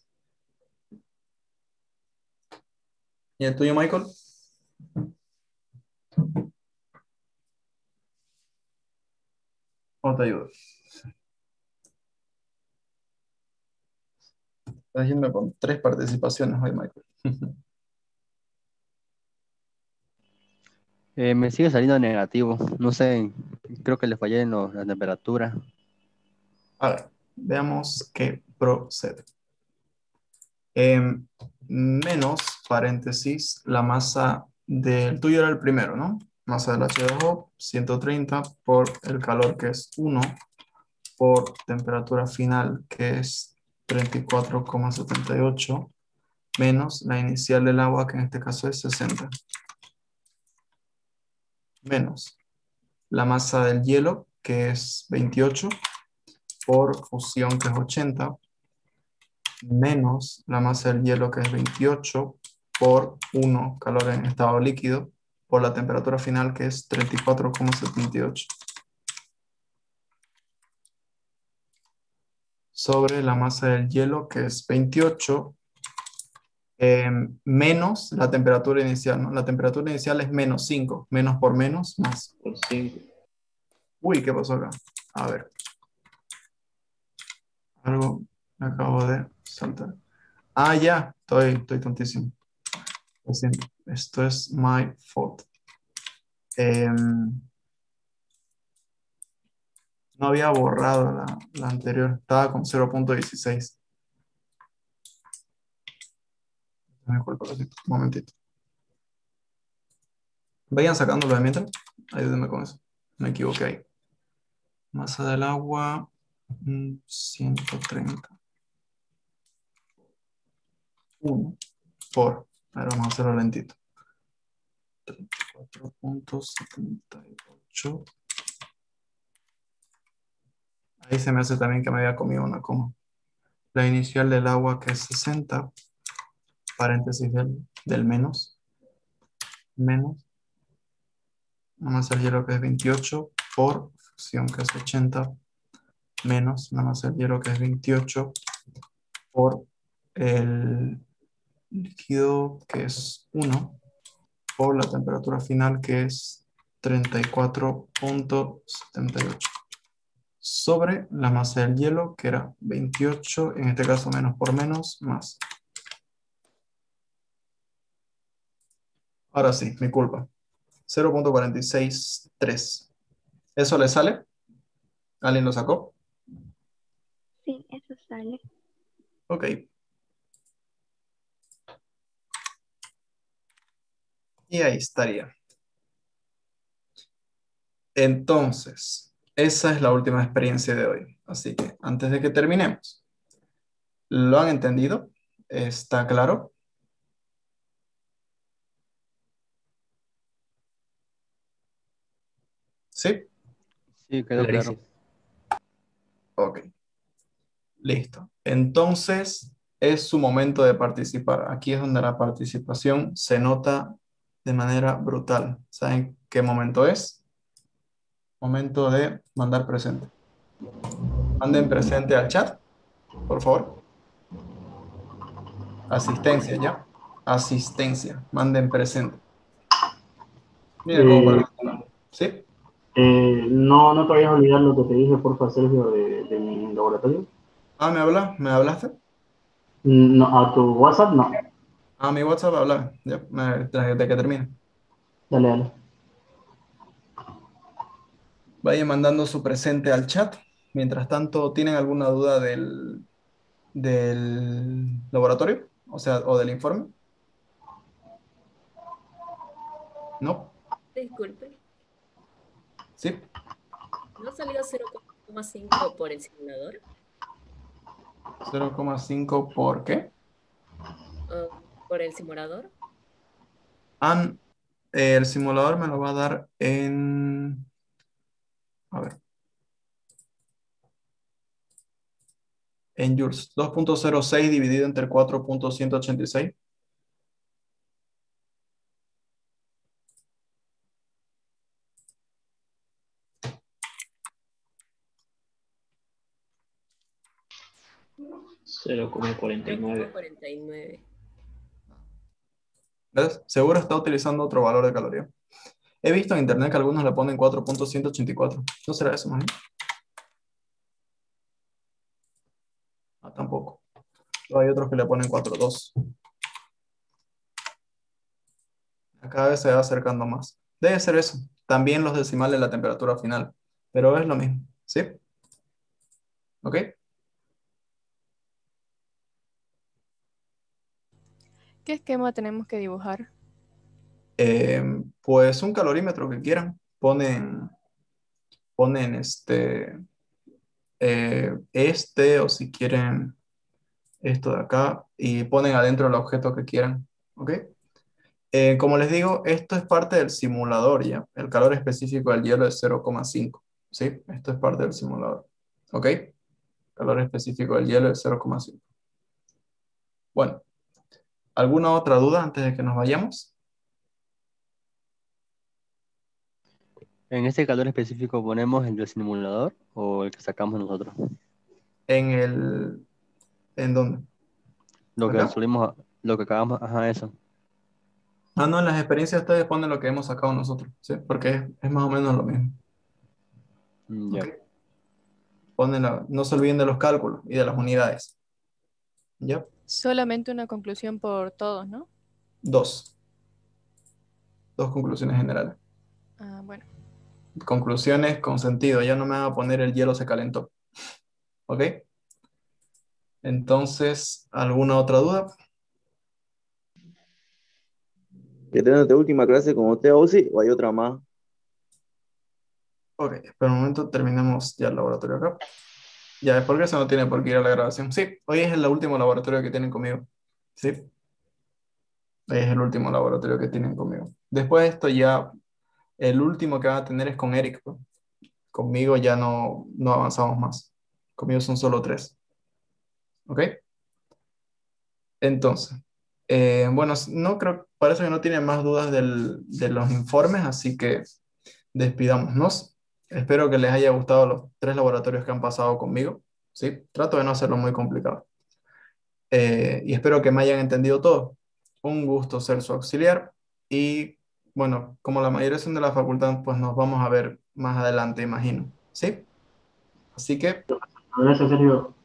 ¿Y el tuyo, Michael? ¿Cómo te ayudo? Estás yendo con 3 participaciones hoy, Michael. Me sigue saliendo negativo. No sé, creo que le fallé en la temperatura. A ver, veamos qué procede. Menos, paréntesis, la masa del tuyo era el primero, ¿no? Masa del H2O, 130 por el calor que es 1 por temperatura final que es 34,78 menos la inicial del agua que en este caso es 60. Menos la masa del hielo que es 28 por fusión que es 80 menos la masa del hielo que es 28 por 1 calor en estado líquido por la temperatura final que es 34,78 sobre la masa del hielo que es 28 menos la temperatura inicial, ¿no? La temperatura inicial es menos 5, menos por menos, más. Por 5. Uy, ¿qué pasó acá? A ver. Algo me acabo de saltar. Ah, ya, estoy tontísimo. Lo siento. Esto es my fault. No había borrado la anterior. Estaba con 0.16. Me disculpo, lo siento. Un momentito. Vayan sacándolo de mientras. Ayúdenme con eso. Me equivoqué ahí. Masa del agua, 130. 1 por, ahora vamos a hacerlo lentito. 34.78. Ahí se me hace también que me había comido una coma. La inicial del agua que es 60, paréntesis del menos, nada más el hielo que es 28, por fusión que es 80, menos, nada más el hielo que es 28, por el líquido que es 1, por la temperatura final que es 34.78. Sobre la masa del hielo, que era 28, en este caso menos por menos, más. Ahora sí, mi culpa. 0.463. ¿Eso le sale? ¿Alguien lo sacó? Sí, eso sale. Ok. Y ahí estaría. Entonces, esa es la última experiencia de hoy. Así que antes de que terminemos, ¿lo han entendido? ¿Está claro? ¿Sí? Sí, quedó claro. Ok. Listo. Entonces, es su momento de participar. Aquí es donde la participación se nota de manera brutal. ¿Saben qué momento es? Momento de mandar presente. Manden presente al chat, por favor. Asistencia, ¿ya? Asistencia. Manden presente. Miren cómo Eh, participan. ¿Sí? no te vayas a olvidar lo que te dije, porfa, Sergio, de mi laboratorio. Ah, ¿me hablaste? No, a tu WhatsApp no. Ah, mi WhatsApp, habla. Ya, de que termine. Dale. Vayan mandando su presente al chat. Mientras tanto, ¿tienen alguna duda del laboratorio? O sea, o del informe. ¿No? Disculpe, ¿Sí? ¿no salió 0,5 por el simulador? 0,5 ¿por qué? Ah, ¿por el simulador? El simulador me lo va a dar en... A ver. En joules. 2.06 dividido entre 4.186. Cero coma cuarenta y nueve. 0,49. ¿Ves? Seguro está utilizando otro valor de caloría. He visto en internet que algunos le ponen 4.184. ¿No será eso, man? Ah, tampoco. Hay otros que le ponen 4.2. Cada vez se va acercando más. Debe ser eso. También los decimales de la temperatura final. Pero es lo mismo. ¿Sí? ¿Ok? ¿Qué esquema tenemos que dibujar? Pues un calorímetro que quieran. Ponen o si quieren esto de acá y ponen adentro el objeto que quieran. ¿Ok? Como les digo, esto es parte del simulador ya. El calor específico del hielo es 0,5. ¿Sí? Esto es parte del simulador. ¿Ok? Calor específico del hielo es 0,5. Bueno, ¿alguna otra duda antes de que nos vayamos? ¿En este calor específico ponemos el del simulador o el que sacamos nosotros? ¿En dónde? Lo que ¿Acá? subimos, lo que acabamos, ajá, eso. Ah, no, en las experiencias ustedes ponen lo que hemos sacado nosotros, ¿sí? Porque es más o menos lo mismo. Ya. ¿Ok? No se olviden de los cálculos y de las unidades. ¿Ya? Solamente una conclusión por todos, ¿no? Dos conclusiones generales. Ah, bueno. Conclusiones con sentido, ya no me van a poner el hielo se calentó. ¿Ok? Entonces, ¿alguna otra duda? ¿Que tenés tu última clase con usted, Ozzy, o hay otra más? Ok, por el momento terminamos ya el laboratorio acá. Ya, porque eso no tiene por qué ir a la grabación. Sí, hoy es el último laboratorio que tienen conmigo. Sí, hoy es el último laboratorio que tienen conmigo. Después de esto ya, el último que van a tener es con Eric, pues. Conmigo ya no avanzamos más. Conmigo son solo 3. ¿Ok? Entonces, bueno, no creo, parece que no tienen más dudas de los informes, así que despidámonos. Espero que les haya gustado los 3 laboratorios que han pasado conmigo. ¿Sí? Trato de no hacerlo muy complicado. Y espero que me hayan entendido todo. Un gusto ser su auxiliar y bueno, como la mayoría son de la facultad, pues nos vamos a ver más adelante, imagino. ¿Sí? Así que Gracias, Sergio.